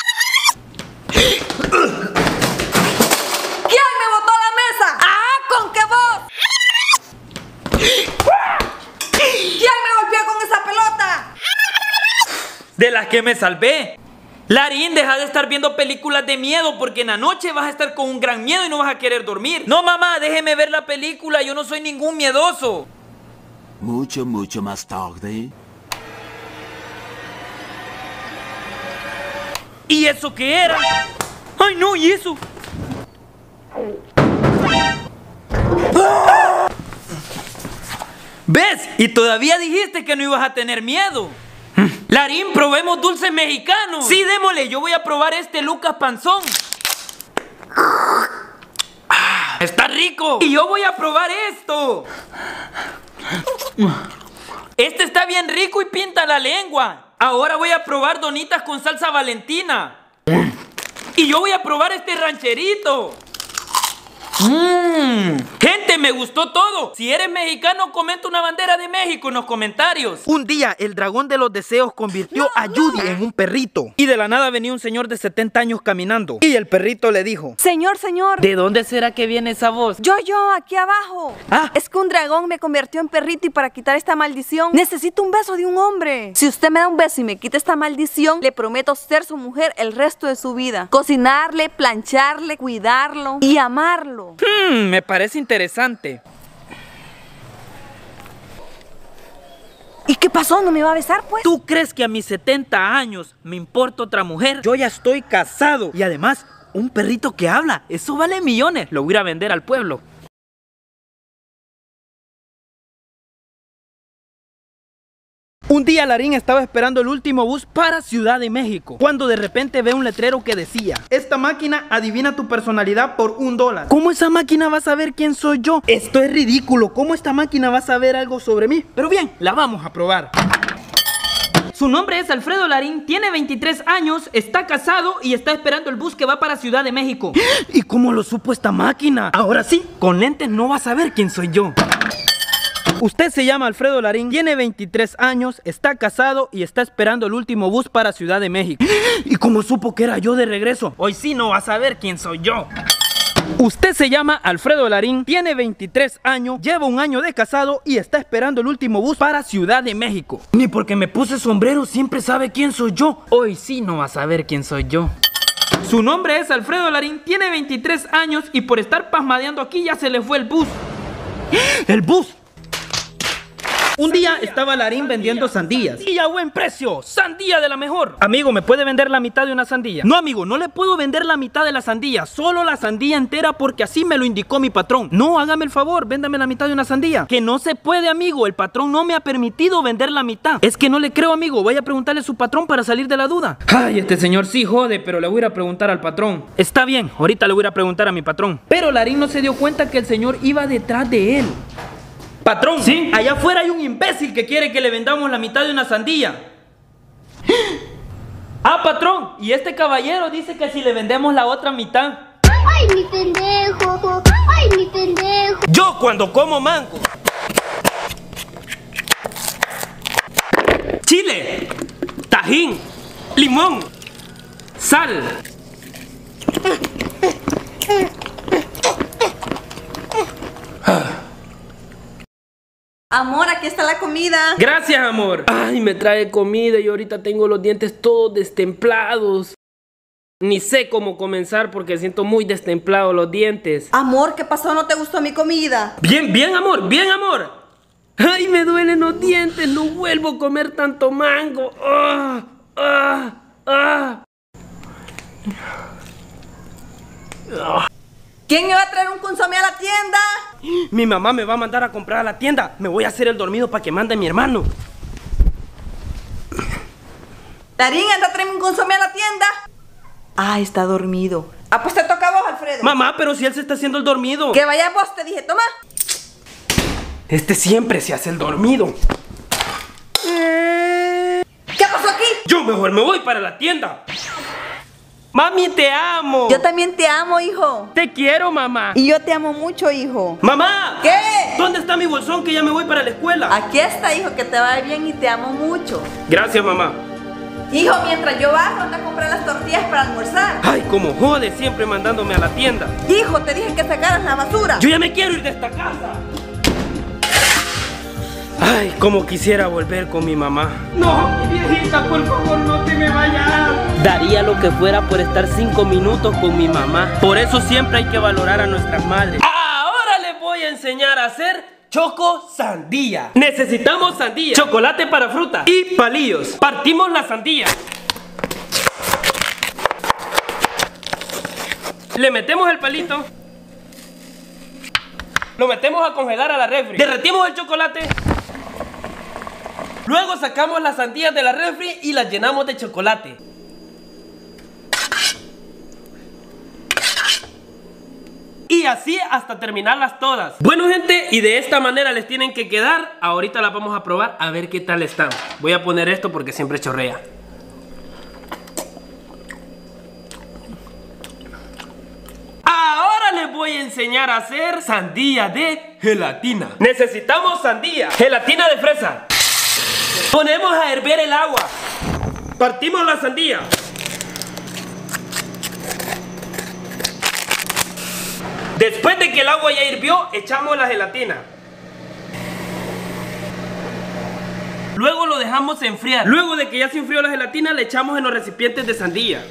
¿Quién me botó a la mesa? ¡Ah! ¿Con qué vos? ¿Quién me golpeó con esa pelota? De las que me salvé. Larín, deja de estar viendo películas de miedo porque en la noche vas a estar con un gran miedo y no vas a querer dormir. No, mamá, déjeme ver la película, yo no soy ningún miedoso. Mucho, mucho más tarde. ¿Y eso qué era? ¡Ay, no! ¿Y eso? ¿Ves? Y todavía dijiste que no ibas a tener miedo. Larín, probemos dulces mexicanos. Sí, démosle, yo voy a probar este Lucas Panzón. Ah, está rico. Y yo voy a probar esto. Este está bien rico y pinta la lengua. Ahora voy a probar donitas con salsa Valentina. Y yo voy a probar este rancherito. Mmm. Gente, me gustó todo. Si eres mexicano, comenta una bandera de México en los comentarios. Un día, el dragón de los deseos convirtió a Judy en un perrito. Y de la nada venía un señor de setenta años caminando. Y el perrito le dijo: Señor, señor. ¿De dónde será que viene esa voz? Yo, yo, aquí abajo. Ah. Es que un dragón me convirtió en perrito y para quitar esta maldición necesito un beso de un hombre. Si usted me da un beso y me quita esta maldición, le prometo ser su mujer el resto de su vida. Cocinarle, plancharle, cuidarlo y amarlo. Hmm, me parece interesante. ¿Y qué pasó? ¿No me va a besar, pues? ¿Tú crees que a mis setenta años me importa otra mujer? Yo ya estoy casado. Y además, un perrito que habla, eso vale millones. Lo voy a ir a vender al pueblo. Un día Larín estaba esperando el último bus para Ciudad de México, cuando de repente ve un letrero que decía: esta máquina adivina tu personalidad por un dólar. ¿Cómo esa máquina va a saber quién soy yo? Esto es ridículo. ¿Cómo esta máquina va a saber algo sobre mí? Pero bien, la vamos a probar. Su nombre es Alfredo Larín, tiene veintitrés años, está casado y está esperando el bus que va para Ciudad de México. ¿Y cómo lo supo esta máquina? Ahora sí, con lentes no va a saber quién soy yo. Usted se llama Alfredo Larín, tiene veintitrés años, está casado y está esperando el último bus para Ciudad de México. ¿Y cómo supo que era yo de regreso? Hoy sí no va a saber quién soy yo. Usted se llama Alfredo Larín, tiene veintitrés años, lleva un año de casado y está esperando el último bus para Ciudad de México. Ni porque me puse sombrero siempre sabe quién soy yo. Hoy sí no va a saber quién soy yo. Su nombre es Alfredo Larín, tiene veintitrés años y por estar pasmadeando aquí ya se le fue el bus. ¡El bus! Un día estaba Larín vendiendo sandías. Y a buen precio, sandía de la mejor. Amigo, ¿me puede vender la mitad de una sandía? No, amigo, no le puedo vender la mitad de la sandía, solo la sandía entera porque así me lo indicó mi patrón. No, hágame el favor, véndame la mitad de una sandía. Que no se puede, amigo, el patrón no me ha permitido vender la mitad. Es que no le creo, amigo, voy a preguntarle a su patrón para salir de la duda. Ay, este señor sí jode, pero le voy a ir a preguntar al patrón. Está bien, ahorita le voy a ir a preguntar a mi patrón. Pero Larín no se dio cuenta que el señor iba detrás de él. Patrón, ¿sí? Allá afuera hay un imbécil que quiere que le vendamos la mitad de una sandía. Ah, patrón, y este caballero dice que si le vendemos la otra mitad. Ay, mi pendejo, ay, mi pendejo. Yo cuando como mango, chile, tajín, limón, sal. Amor, aquí está la comida. Gracias, amor. Ay, me trae comida y ahorita tengo los dientes todos destemplados. Ni sé cómo comenzar porque siento muy destemplados los dientes. Amor, ¿qué pasó? ¿No te gustó mi comida? Bien, bien, amor, bien, amor. Ay, me duelen los dientes, no vuelvo a comer tanto mango. Ah, ah, ah. ¿Quién me va a traer un consomé a la tienda? Mi mamá me va a mandar a comprar a la tienda. Me voy a hacer el dormido para que mande a mi hermano. Darín, anda a traerme un consomé a la tienda. Ah, está dormido. Ah, pues te toca a vos, Alfredo. Mamá, pero si él se está haciendo el dormido. Que vaya vos, te dije, toma. Este siempre se hace el dormido. ¿Qué pasó aquí? Yo mejor me voy para la tienda. Mami, te amo. Yo también te amo, hijo. Te quiero, mamá. Y yo te amo mucho, hijo. ¡Mamá! ¿Qué? ¿Dónde está mi bolsón que ya me voy para la escuela? Aquí está, hijo, que te vaya bien y te amo mucho. Gracias, mamá. Hijo, mientras yo bajo, anda a comprar las tortillas para almorzar. Ay, como jode siempre mandándome a la tienda. Hijo, te dije que sacaras la basura. Yo ya me quiero ir de esta casa. Ay, como quisiera volver con mi mamá. No, mi viejita, por favor, no te me vayas. Daría lo que fuera por estar cinco minutos con mi mamá. Por eso siempre hay que valorar a nuestras madres. Ahora les voy a enseñar a hacer choco sandía. Necesitamos sandía, chocolate para fruta y palillos. Partimos la sandía. Le metemos el palito. Lo metemos a congelar a la refri. Derretimos el chocolate. Luego sacamos las sandías de la refri y las llenamos de chocolate. Y así hasta terminarlas todas. Bueno, gente, y de esta manera les tienen que quedar. Ahorita las vamos a probar a ver qué tal están. Voy a poner esto porque siempre chorrea. Ahora les voy a enseñar a hacer sandía de gelatina. Necesitamos sandía, gelatina de fresa. Ponemos a hervir el agua. Partimos la sandía. Después de que el agua ya hirvió, echamos la gelatina. Luego lo dejamos enfriar. Luego de que ya se enfrió la gelatina, le echamos en los recipientes de sandía.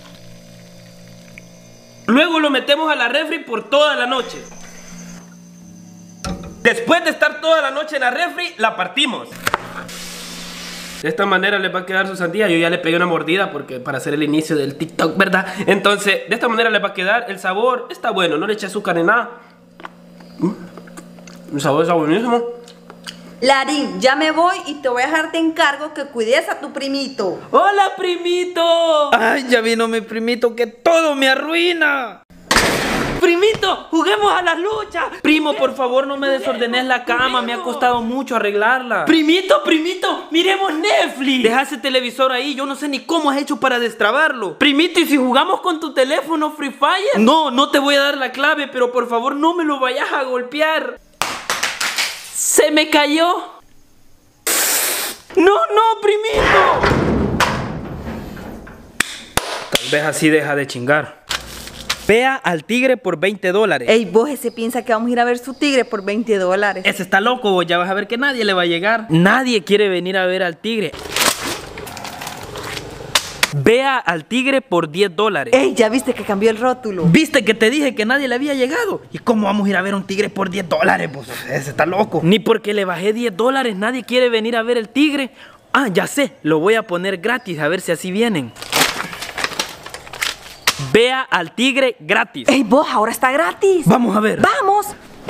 Luego lo metemos a la refri por toda la noche. Después de estar toda la noche en la refri, la partimos. De esta manera les va a quedar su sandía. Yo ya le pegué una mordida porque para hacer el inicio del TikTok, ¿verdad? Entonces, de esta manera les va a quedar. El sabor está bueno, no le eché azúcar ni nada. ¿Mm? El sabor está buenísimo. Larín, ya me voy y te voy a dejar de encargo que cuides a tu primito. ¡Hola, primito! Ay, ya vino mi primito que todo me arruina. ¡Primito! ¡Juguemos a las luchas! Primo, por favor, no me desordenes la cama. Me ha costado mucho arreglarla. Primito, primito, miremos Netflix. Deja ese televisor ahí. Yo no sé ni cómo has hecho para destrabarlo. Primito, ¿y si jugamos con tu teléfono Free Fire? No, no te voy a dar la clave, pero por favor no me lo vayas a golpear. ¡Se me cayó! ¡No, no, primito! Tal vez así deja de chingar. Vea al tigre por veinte dólares. Ey, vos ese piensa que vamos a ir a ver su tigre por veinte dólares. Ese está loco, ya vas a ver que nadie le va a llegar. Nadie quiere venir a ver al tigre. Vea al tigre por diez dólares. Ey, ya viste que cambió el rótulo. ¿Viste que te dije que nadie le había llegado? ¿Y cómo vamos a ir a ver a un tigre por diez dólares? Pues ese está loco. Ni porque le bajé diez dólares nadie quiere venir a ver el tigre. Ah, ya sé, lo voy a poner gratis a ver si así vienen. Vea al tigre gratis. Ey, vos, ahora está gratis. Vamos a ver. ¡Vamos!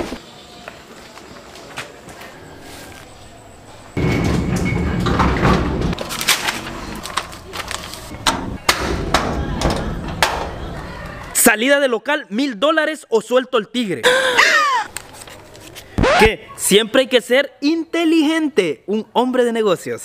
Salida de local, mil dólares o suelto el tigre. ¿Qué? Siempre hay que ser inteligente. Un hombre de negocios.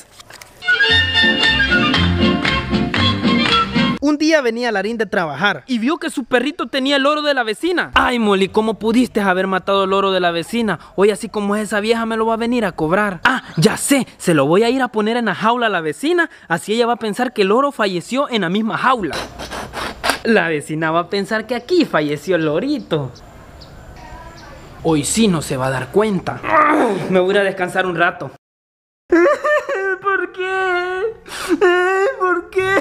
Un día venía Larín de trabajar y vio que su perrito tenía el loro de la vecina. Ay, Molly, ¿cómo pudiste haber matado el loro de la vecina? Hoy así como es esa vieja me lo va a venir a cobrar. Ah, ya sé, se lo voy a ir a poner en la jaula a la vecina. Así ella va a pensar que el loro falleció en la misma jaula. La vecina va a pensar que aquí falleció el lorito. Hoy sí no se va a dar cuenta. Me voy a ir a descansar un rato. ¿Por qué? ¿Por qué?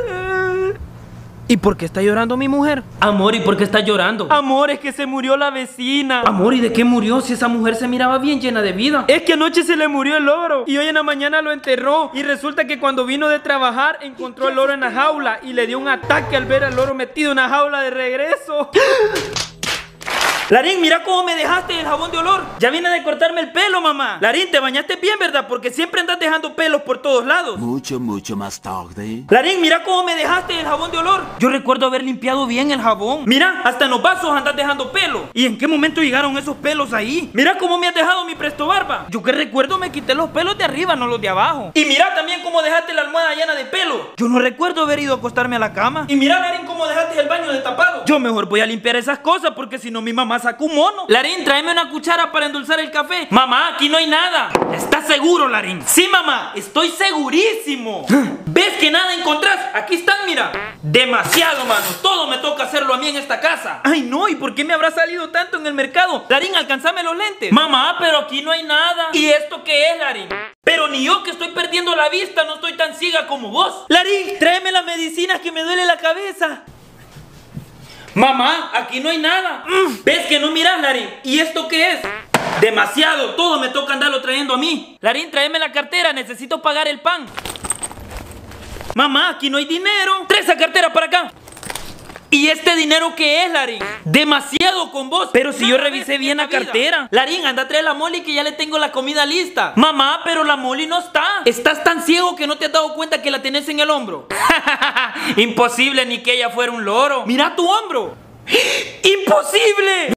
¿Y por qué está llorando mi mujer? Amor, ¿y por qué está llorando? Amor, es que se murió la vecina. Amor, ¿y de qué murió si esa mujer se miraba bien llena de vida? Es que anoche se le murió el loro y hoy en la mañana lo enterró. Y resulta que cuando vino de trabajar encontró el loro en la jaula y le dio un ataque al ver al loro metido en la jaula de regreso. Larín, mira cómo me dejaste el jabón de olor. Ya vine de cortarme el pelo, mamá. Larín, te bañaste bien, ¿verdad? Porque siempre andas dejando pelos por todos lados. Mucho, mucho más tarde. Larín, mira cómo me dejaste el jabón de olor. Yo recuerdo haber limpiado bien el jabón. Mira, hasta en los vasos andas dejando pelo. ¿Y en qué momento llegaron esos pelos ahí? Mira cómo me has dejado mi presto barba. Yo que recuerdo me quité los pelos de arriba, no los de abajo. Y mira también cómo dejaste la almohada llena de pelo. Yo no recuerdo haber ido a acostarme a la cama. Y mira, Larín, cómo dejaste el baño destapado. Yo mejor voy a limpiar esas cosas porque si no mi mamá saca un mono. Larín, tráeme una cuchara para endulzar el café. Mamá, aquí no hay nada. ¿Estás seguro, Larín? Sí, mamá, estoy segurísimo. ¿Ves que nada encontrás? Aquí están, mira. Demasiado, mano. Todo me toca hacerlo a mí en esta casa. Ay, no, ¿y por qué me habrá salido tanto en el mercado? Larín, alcánzame los lentes. Mamá, pero aquí no hay nada. ¿Y esto qué es, Larín? Pero ni yo que estoy perdiendo la vista no estoy tan ciega como vos. Larín, tráeme las medicinas que me duele la cabeza. Mamá, aquí no hay nada. ¿Ves que no miras, Larín? ¿Y esto qué es? Demasiado, todo me toca andarlo trayendo a mí. Larín, tráeme la cartera, necesito pagar el pan. Mamá, aquí no hay dinero. Trae esa cartera para acá. ¿Y este dinero qué es, Larín? Demasiado con vos. Pero si yo revisé bien la cartera. Larín, anda a traer la Molly que ya le tengo la comida lista. Mamá, pero la Molly no está. Estás tan ciego que no te has dado cuenta que la tenés en el hombro. Imposible, ni que ella fuera un loro. Mira tu hombro. ¡Imposible!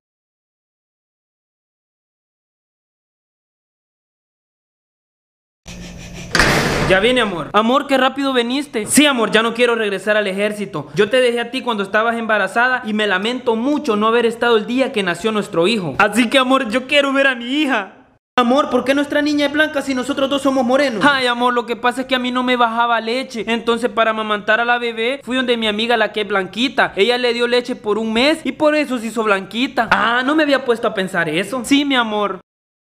Ya vine, amor. Amor, qué rápido viniste. Sí, amor, ya no quiero regresar al ejército. Yo te dejé a ti cuando estabas embarazada y me lamento mucho no haber estado el día que nació nuestro hijo. Así que, amor, yo quiero ver a mi hija. Amor, ¿por qué nuestra niña es blanca si nosotros dos somos morenos? Ay, amor, lo que pasa es que a mí no me bajaba leche. Entonces, para amamantar a la bebé, fui donde mi amiga, la que es blanquita. Ella le dio leche por un mes y por eso se hizo blanquita. Ah, no me había puesto a pensar eso. Sí, mi amor.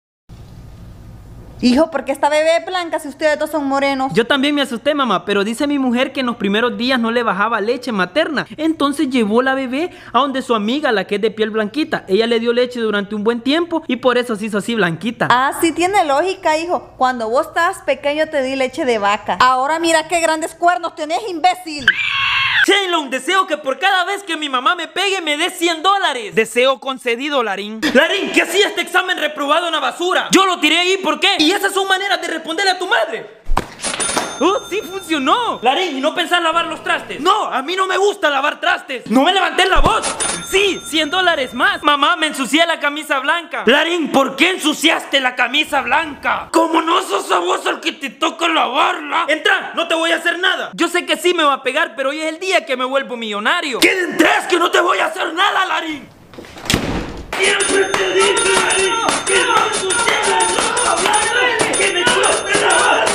Hijo, ¿por qué esta bebé es blanca si ustedes dos son morenos? Yo también me asusté, mamá, pero dice mi mujer que en los primeros días no le bajaba leche materna. Entonces llevó la bebé a donde su amiga, la que es de piel blanquita. Ella le dio leche durante un buen tiempo y por eso se hizo así blanquita. Ah, sí tiene lógica, hijo. Cuando vos estabas pequeño te di leche de vaca. Ahora mira qué grandes cuernos tenés, imbécil. Shaylon, deseo que por cada vez que mi mamá me pegue me dé cien dólares. Deseo concedido, Larín. Larín, ¿qué hacía este examen reprobado en la basura? Yo lo tiré ahí, ¿por qué? Y esas son maneras de responderle a tu madre. ¡Oh, sí funcionó! Larín, ¿y no pensás lavar los trastes? No, a mí no me gusta lavar trastes. ¡No me levanté la voz! Sí, cien dólares más. Mamá, me ensucié la camisa blanca. Larín, ¿por qué ensuciaste la camisa blanca? Como no sos a vos el que te toca lavarla. Entra, no te voy a hacer nada. Yo sé que sí me va a pegar, pero hoy es el día que me vuelvo millonario. ¡Queden tres que no te voy a hacer nada, Larín! ¡Siempre te dije, Larín, que no ensuciaras la blanca, que me cueste lavar!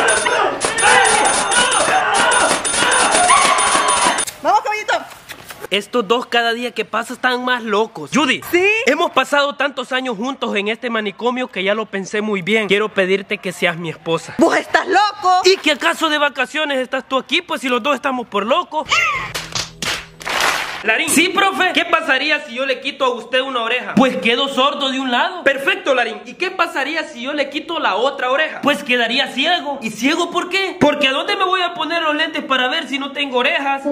Vamos, caballito. Estos dos cada día que pasa están más locos. Judy, ¿sí? Hemos pasado tantos años juntos en este manicomio que ya lo pensé muy bien. Quiero pedirte que seas mi esposa. ¿Vos estás loco? ¿Y que acaso de vacaciones estás tú aquí? Pues si los dos estamos por locos. Larín. Sí, profe. ¿Qué pasaría si yo le quito a usted una oreja? Pues quedo sordo de un lado. Perfecto, Larín. ¿Y qué pasaría si yo le quito la otra oreja? Pues quedaría ciego. ¿Y ciego por qué? Porque ¿a dónde me voy a poner los lentes para ver si no tengo orejas?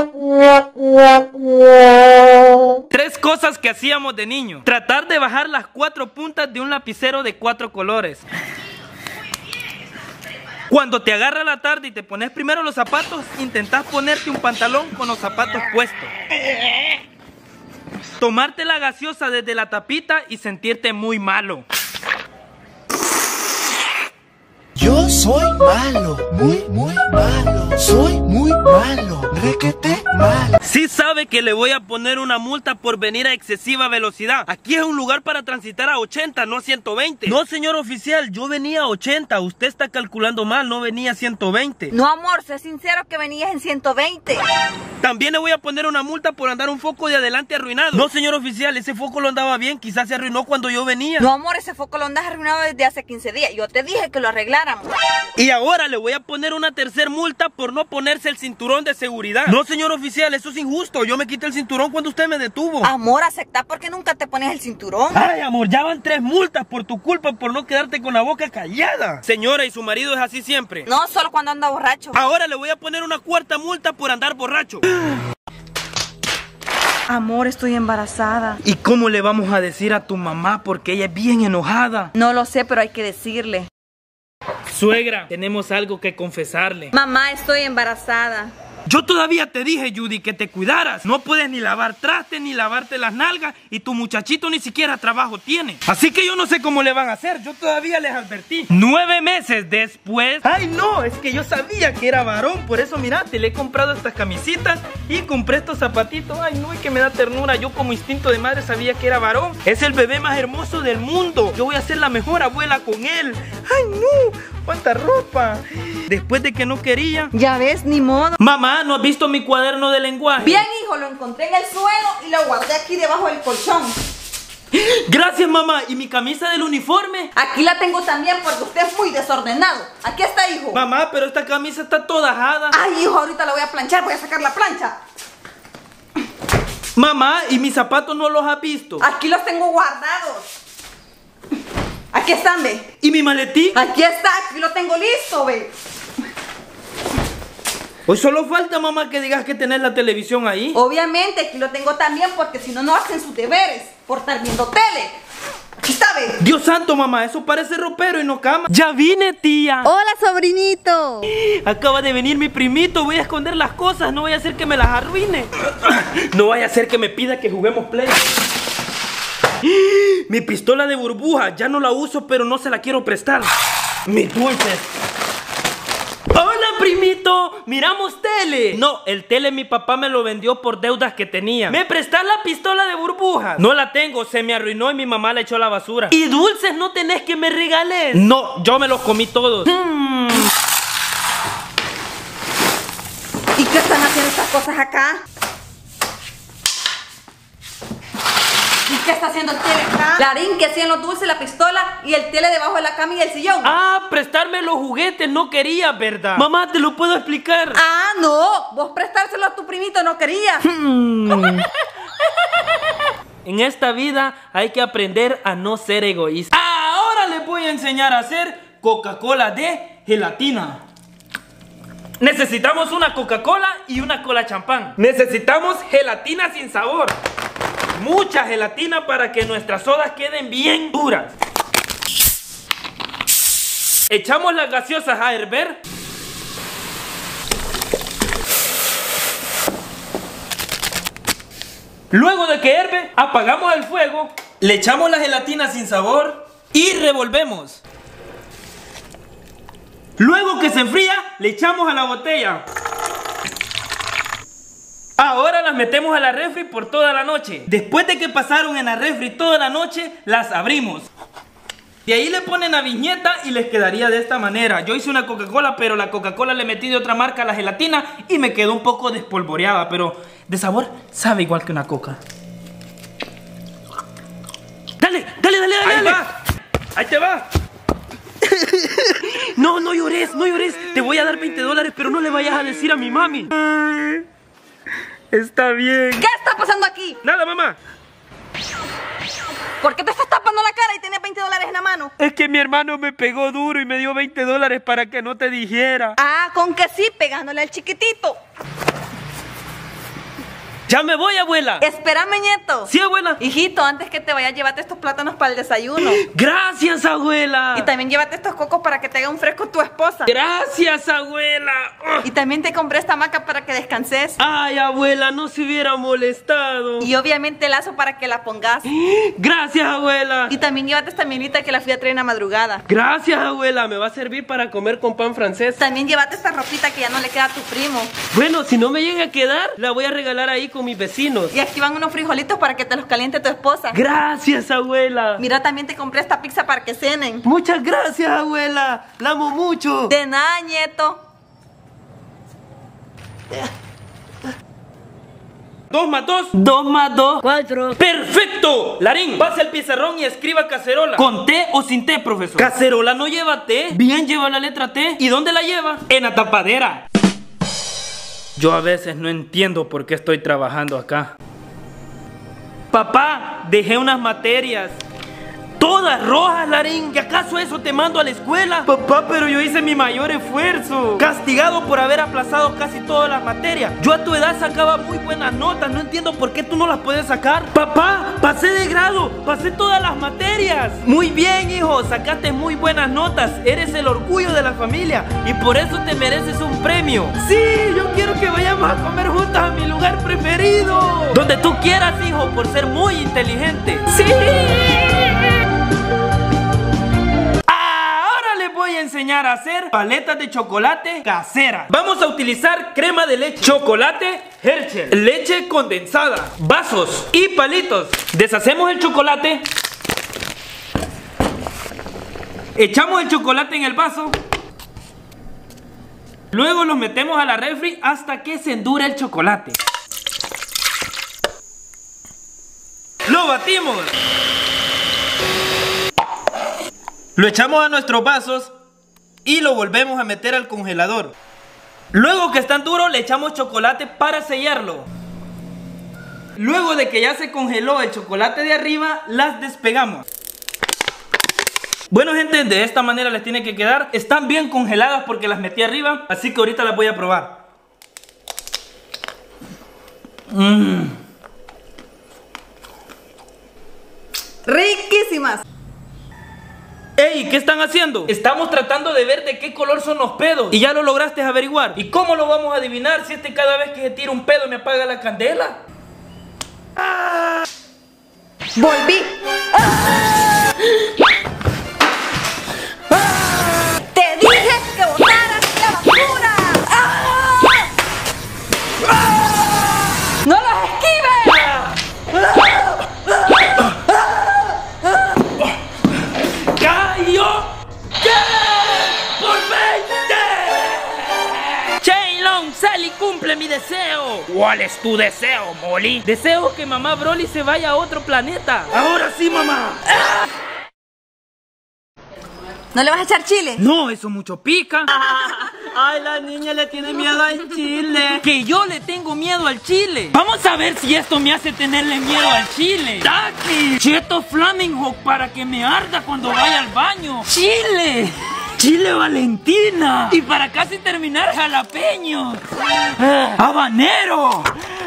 Tres cosas que hacíamos de niño. Tratar de bajar las cuatro puntas de un lapicero de cuatro colores. Cuando te agarra la tarde y te pones primero los zapatos, intentás ponerte un pantalón con los zapatos puestos. Tomarte la gaseosa desde la tapita y sentirte muy malo. Yo soy malo, muy, muy malo. Soy muy malo. requete mal. Sí sabe que le voy a poner una multa por venir a excesiva velocidad. Aquí es un lugar para transitar a ochenta, no a ciento veinte. No, señor oficial, yo venía a ochenta. Usted está calculando mal, no venía a ciento veinte. No, amor, sé sincero que venías en ciento veinte. También le voy a poner una multa por andar un foco de adelante arruinado. No, señor oficial, ese foco lo andaba bien. Quizás se arruinó cuando yo venía. No, amor, ese foco lo andas arruinado desde hace quince días. Yo te dije que lo arregláramos. Y ahora le voy a poner una tercer multa por no ponerse el cinturón de seguridad. No, señor oficial, eso es injusto. Yo me quité el cinturón cuando usted me detuvo. Amor, acepta porque nunca te pones el cinturón. Ay, amor, ya van tres multas por tu culpa por no quedarte con la boca callada. Señora, ¿y su marido es así siempre? No, solo cuando anda borracho. Ahora le voy a poner una cuarta multa por andar borracho. Amor, estoy embarazada. ¿Y cómo le vamos a decir a tu mamá? Porque ella es bien enojada. No lo sé, pero hay que decirle. Suegra, tenemos algo que confesarle. Mamá, estoy embarazada. Yo todavía te dije, Judy, que te cuidaras. No puedes ni lavar trastes, ni lavarte las nalgas, y tu muchachito ni siquiera trabajo tiene. Así que yo no sé cómo le van a hacer. Yo todavía les advertí. Nueve meses después. Ay, no, es que yo sabía que era varón. Por eso, mirate, le he comprado estas camisitas y compré estos zapatitos. Ay, no, es que me da ternura. Yo como instinto de madre sabía que era varón. Es el bebé más hermoso del mundo. Yo voy a ser la mejor abuela con él. Ay, no, cuánta ropa. Después de que no quería. Ya ves, ni modo. Mamá, ¿no has visto mi cuaderno de lenguaje? Bien, hijo, lo encontré en el suelo y lo guardé aquí debajo del colchón. Gracias, mamá. ¿Y mi camisa del uniforme? Aquí la tengo también porque usted es muy desordenado. Aquí está, hijo. Mamá, pero esta camisa está toda ajada. Ay, hijo, ahorita la voy a planchar. Voy a sacar la plancha. Mamá, ¿y mis zapatos no los has visto? Aquí los tengo guardados. Aquí están, ve. ¿Y mi maletín? Aquí está, aquí lo tengo listo, ve. Hoy solo falta, mamá, que digas que tenés la televisión ahí. Obviamente, aquí lo tengo también porque si no, no hacen sus deberes por estar viendo tele. Aquí está, ve. Dios santo, mamá, eso parece ropero y no cama. ¡Ya vine, tía! Hola, sobrinito. Acaba de venir mi primito. Voy a esconder las cosas, no vaya a hacer que me las arruine. No vaya a ser que me pida que juguemos play. Mi pistola de burbuja, ya no la uso, pero no se la quiero prestar. Mis dulces. ¡Hola, primito! ¡Miramos tele! No, el tele mi papá me lo vendió por deudas que tenía. ¿Me prestás la pistola de burbujas? No la tengo, se me arruinó y mi mamá la echó a la basura. ¿Y dulces no tenés que me regales? No, yo me los comí todos. Hmm. ¿Y qué están haciendo estas cosas acá? ¿Y qué está haciendo el tele acá? Larín, que hacían los dulces, la pistola y el tele debajo de la cama y el sillón. Ah, prestarme los juguetes no quería, ¿verdad? Mamá, te lo puedo explicar. Ah, no, vos prestárselo a tu primito no querías. Hmm. En esta vida hay que aprender a no ser egoísta. Ahora les voy a enseñar a hacer Coca-Cola de gelatina. Necesitamos una Coca-Cola y una cola champán. Necesitamos gelatina sin sabor. Mucha gelatina para que nuestras sodas queden bien duras. Echamos las gaseosas a hervir. Luego de que hierve, apagamos el fuego, le echamos la gelatina sin sabor y revolvemos. Luego que se enfría, le echamos a la botella. Ahora las metemos a la refri por toda la noche. Después de que pasaron en la refri toda la noche, las abrimos. De ahí le ponen la viñeta y les quedaría de esta manera. Yo hice una Coca-Cola, pero la Coca-Cola le metí de otra marca a la gelatina y me quedó un poco despolvoreada, pero de sabor sabe igual que una coca. Dale, dale, dale, dale. Ahí va. Ahí te va. No, no llores, no llores. Te voy a dar veinte dólares, pero no le vayas a decir a mi mami. Está bien. ¿Qué está pasando aquí? Nada, mamá. ¿Por qué te estás tapando la cara y tienes veinte dólares en la mano? Es que mi hermano me pegó duro y me dio veinte dólares para que no te dijera. Ah, con que sí, pegándole al chiquitito. Ya me voy, abuela. Espérame, nieto. Sí, abuela. Hijito, antes que te vayas, llévate estos plátanos para el desayuno. Gracias, abuela. Y también llévate estos cocos para que te haga un fresco tu esposa. Gracias, abuela. Y también te compré esta hamaca para que descanses. Ay, abuela, no se hubiera molestado. Y obviamente el lazo para que la pongas. Gracias, abuela. Y también llévate esta mielita que la fui a traer en la madrugada. Gracias, abuela. Me va a servir para comer con pan francés. También llévate esta ropita que ya no le queda a tu primo. Bueno, si no me llega a quedar, la voy a regalar ahí con mis vecinos. Y aquí van unos frijolitos para que te los caliente tu esposa. Gracias, abuela. Mira, también te compré esta pizza para que cenen. Muchas gracias, abuela. La amo mucho. De nada, nieto. Dos más dos. Dos más dos. Cuatro. ¡Perfecto! Larín, pase el pizarrón y escriba cacerola. ¿Con T o sin T, profesor? Cacerola no lleva T. Bien, lleva la letra T. ¿Y dónde la lleva? En la tapadera. Yo a veces no entiendo por qué estoy trabajando acá. Papá, dejé unas materias. Todas rojas, Larín. ¿Y acaso eso te mando a la escuela? Papá, pero yo hice mi mayor esfuerzo. Castigado por haber aplazado casi todas las materias. Yo a tu edad sacaba muy buenas notas. No entiendo por qué tú no las puedes sacar. Papá, pasé de grado. Pasé todas las materias. Muy bien, hijo. Sacaste muy buenas notas. Eres el orgullo de la familia. Y por eso te mereces un premio. Sí, yo quiero que vayamos a comer juntos a mi lugar preferido. Donde tú quieras, hijo, por ser muy inteligente. Sí. Voy a enseñar a hacer paletas de chocolate caseras. Vamos a utilizar crema de leche, chocolate Hershey, leche condensada, vasos y palitos. Deshacemos el chocolate. Echamos el chocolate en el vaso. Luego los metemos a la refri hasta que se endure el chocolate. Lo batimos. Lo echamos a nuestros vasos y lo volvemos a meter al congelador. Luego que están duros, le echamos chocolate para sellarlo. Luego de que ya se congeló el chocolate de arriba, las despegamos. Bueno, gente, de esta manera les tiene que quedar. Están bien congeladas porque las metí arriba, así que ahorita las voy a probar. Mmm. Riquísimas. ¡Ey! ¿Qué están haciendo? Estamos tratando de ver de qué color son los pedos. Y ya lo lograste averiguar. ¿Y cómo lo vamos a adivinar si este cada vez que se tira un pedo me apaga la candela? ¡Ah! Volví. ¡Ah! ¡Ah! Te dije que botaras la basura. ¡Ah! ¡Ah! ¡No los esquives! ¡Ah! ¡Cayó! ¿Qué? ¡Por veinte! Shailong, sal y cumple mi deseo. ¿Cuál es tu deseo, Molly? Deseo que mamá Broly se vaya a otro planeta. Ahora sí, mamá. ¡Ah! ¿No le vas a echar chile? No, eso mucho pica. Ay, la niña le tiene miedo al chile. Que yo le tengo miedo al chile. Vamos a ver si esto me hace tenerle miedo al chile. ¡Taki! Cheto Flamingo para que me arda cuando vaya al baño. ¡Chile! ¡Chile Valentina! Y para casi terminar, jalapeño. Ah, ¡habanero!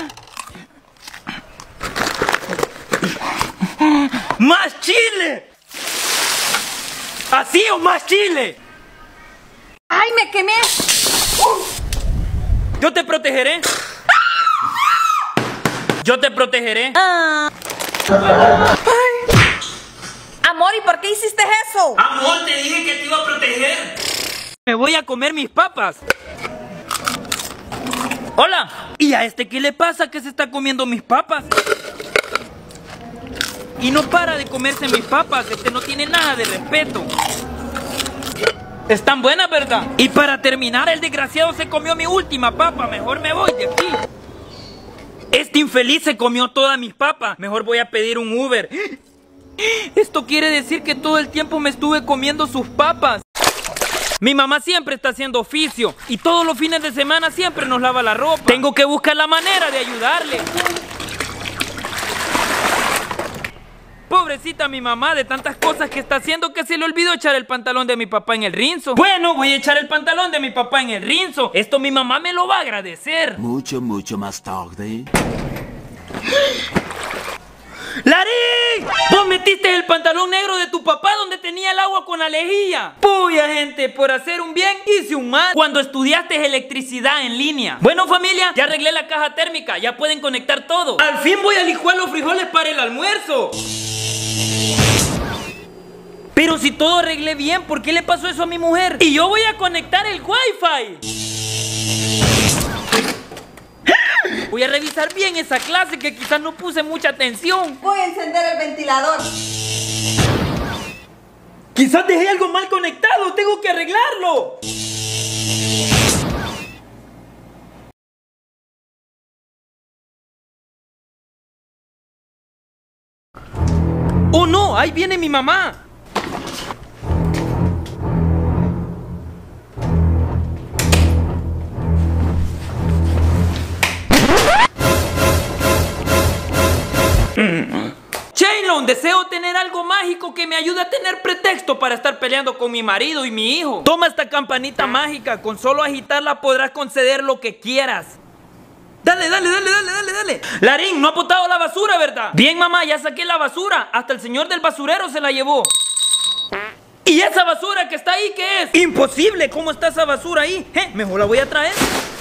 ¡Más chile! ¿Así o más chile? ¡Ay, me quemé! Yo te protegeré. Yo te protegeré. Ah. Ay. Amor, ¿y por qué hiciste eso? Amor, te dije que te iba a proteger. Me voy a comer mis papas. Hola. ¿Y a este qué le pasa que se está comiendo mis papas? Y no para de comerse mis papas. Este no tiene nada de respeto. Están buenas, ¿verdad? Y para terminar, el desgraciado se comió mi última papa. Mejor me voy de aquí. Este infeliz se comió todas mis papas. Mejor voy a pedir un Uber. Esto quiere decir que todo el tiempo me estuve comiendo sus papas. Mi mamá siempre está haciendo oficio y todos los fines de semana siempre nos lava la ropa. Tengo que buscar la manera de ayudarle. Pobrecita mi mamá de tantas cosas que está haciendo que se le olvidó echar el pantalón de mi papá en el rinzo. Bueno, voy a echar el pantalón de mi papá en el rinzo. Esto mi mamá me lo va a agradecer. Mucho, mucho más tarde. ¡Larín! Vos metiste el pantalón negro de tu papá donde tenía el agua con la lejía. Puya, gente, por hacer un bien hice un mal cuando estudiaste electricidad en línea. Bueno, familia, ya arreglé la caja térmica, ya pueden conectar todo. Al fin voy a licuar los frijoles para el almuerzo. Pero si todo arreglé bien, ¿por qué le pasó eso a mi mujer? Y yo voy a conectar el wifi. Voy a revisar bien esa clase que quizás no puse mucha atención. Voy a encender el ventilador. Quizás dejé algo mal conectado, tengo que arreglarlo. ¡Oh no! ¡Ahí viene mi mamá! Shaylon, deseo tener algo mágico que me ayude a tener pretexto para estar peleando con mi marido y mi hijo. Toma esta campanita mágica, con solo agitarla podrás conceder lo que quieras. Dale, dale, dale, dale, dale, dale. Larín, no ha botado la basura, ¿verdad? Bien, mamá, ya saqué la basura. Hasta el señor del basurero se la llevó. ¿Y esa basura que está ahí qué es? Imposible, ¿cómo está esa basura ahí? Eh, mejor la voy a traer.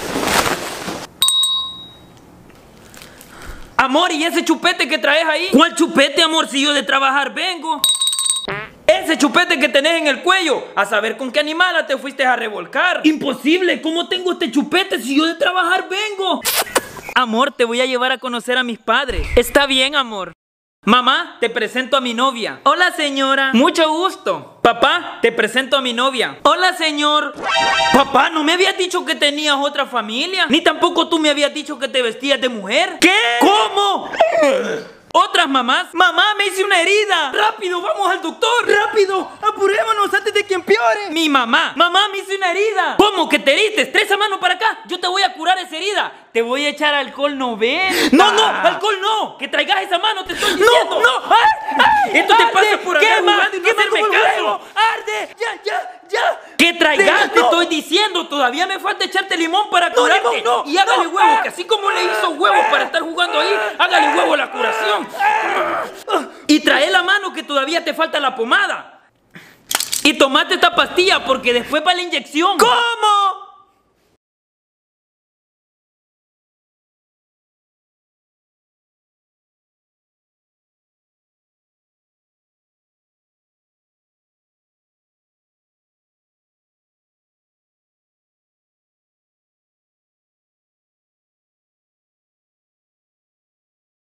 Amor, ¿y ese chupete que traes ahí? ¿Cuál chupete, amor, si yo de trabajar vengo? Ese chupete que tenés en el cuello, a saber con qué animala te fuiste a revolcar. Imposible, ¿cómo tengo este chupete si yo de trabajar vengo? Amor, te voy a llevar a conocer a mis padres. Está bien, amor. Mamá, te presento a mi novia. Hola, señora. Mucho gusto. Papá, te presento a mi novia. Hola, señor. Papá, ¿no me habías dicho que tenías otra familia? Ni tampoco tú me habías dicho que te vestías de mujer. ¿Qué? ¿Cómo? ¿Otras mamás? Mamá, me hice una herida. Rápido, vamos al doctor. Rápido, apurémonos antes de que empeore. Mi mamá. Mamá, me hice una herida. ¿Cómo que te heriste? Trae esa mano para acá. Yo te voy a curar esa herida. Te voy a echar alcohol noventa. No, no, alcohol no. Que traigas esa mano, te estoy diciendo. No, no. ¡Ay, ay! Esto te pasa por andar jugando y no hacerme caso. ¡Arde! ¡Ya, ya, ya! Que traigas, te estoy diciendo. Todavía me falta echarte limón para curarte. No, no, y hágale huevo, que así como le hizo huevos para estar jugando ahí, hágale huevo la curación. Y trae la mano que todavía te falta la pomada. Y tomate esta pastilla porque después va la inyección. ¿Cómo?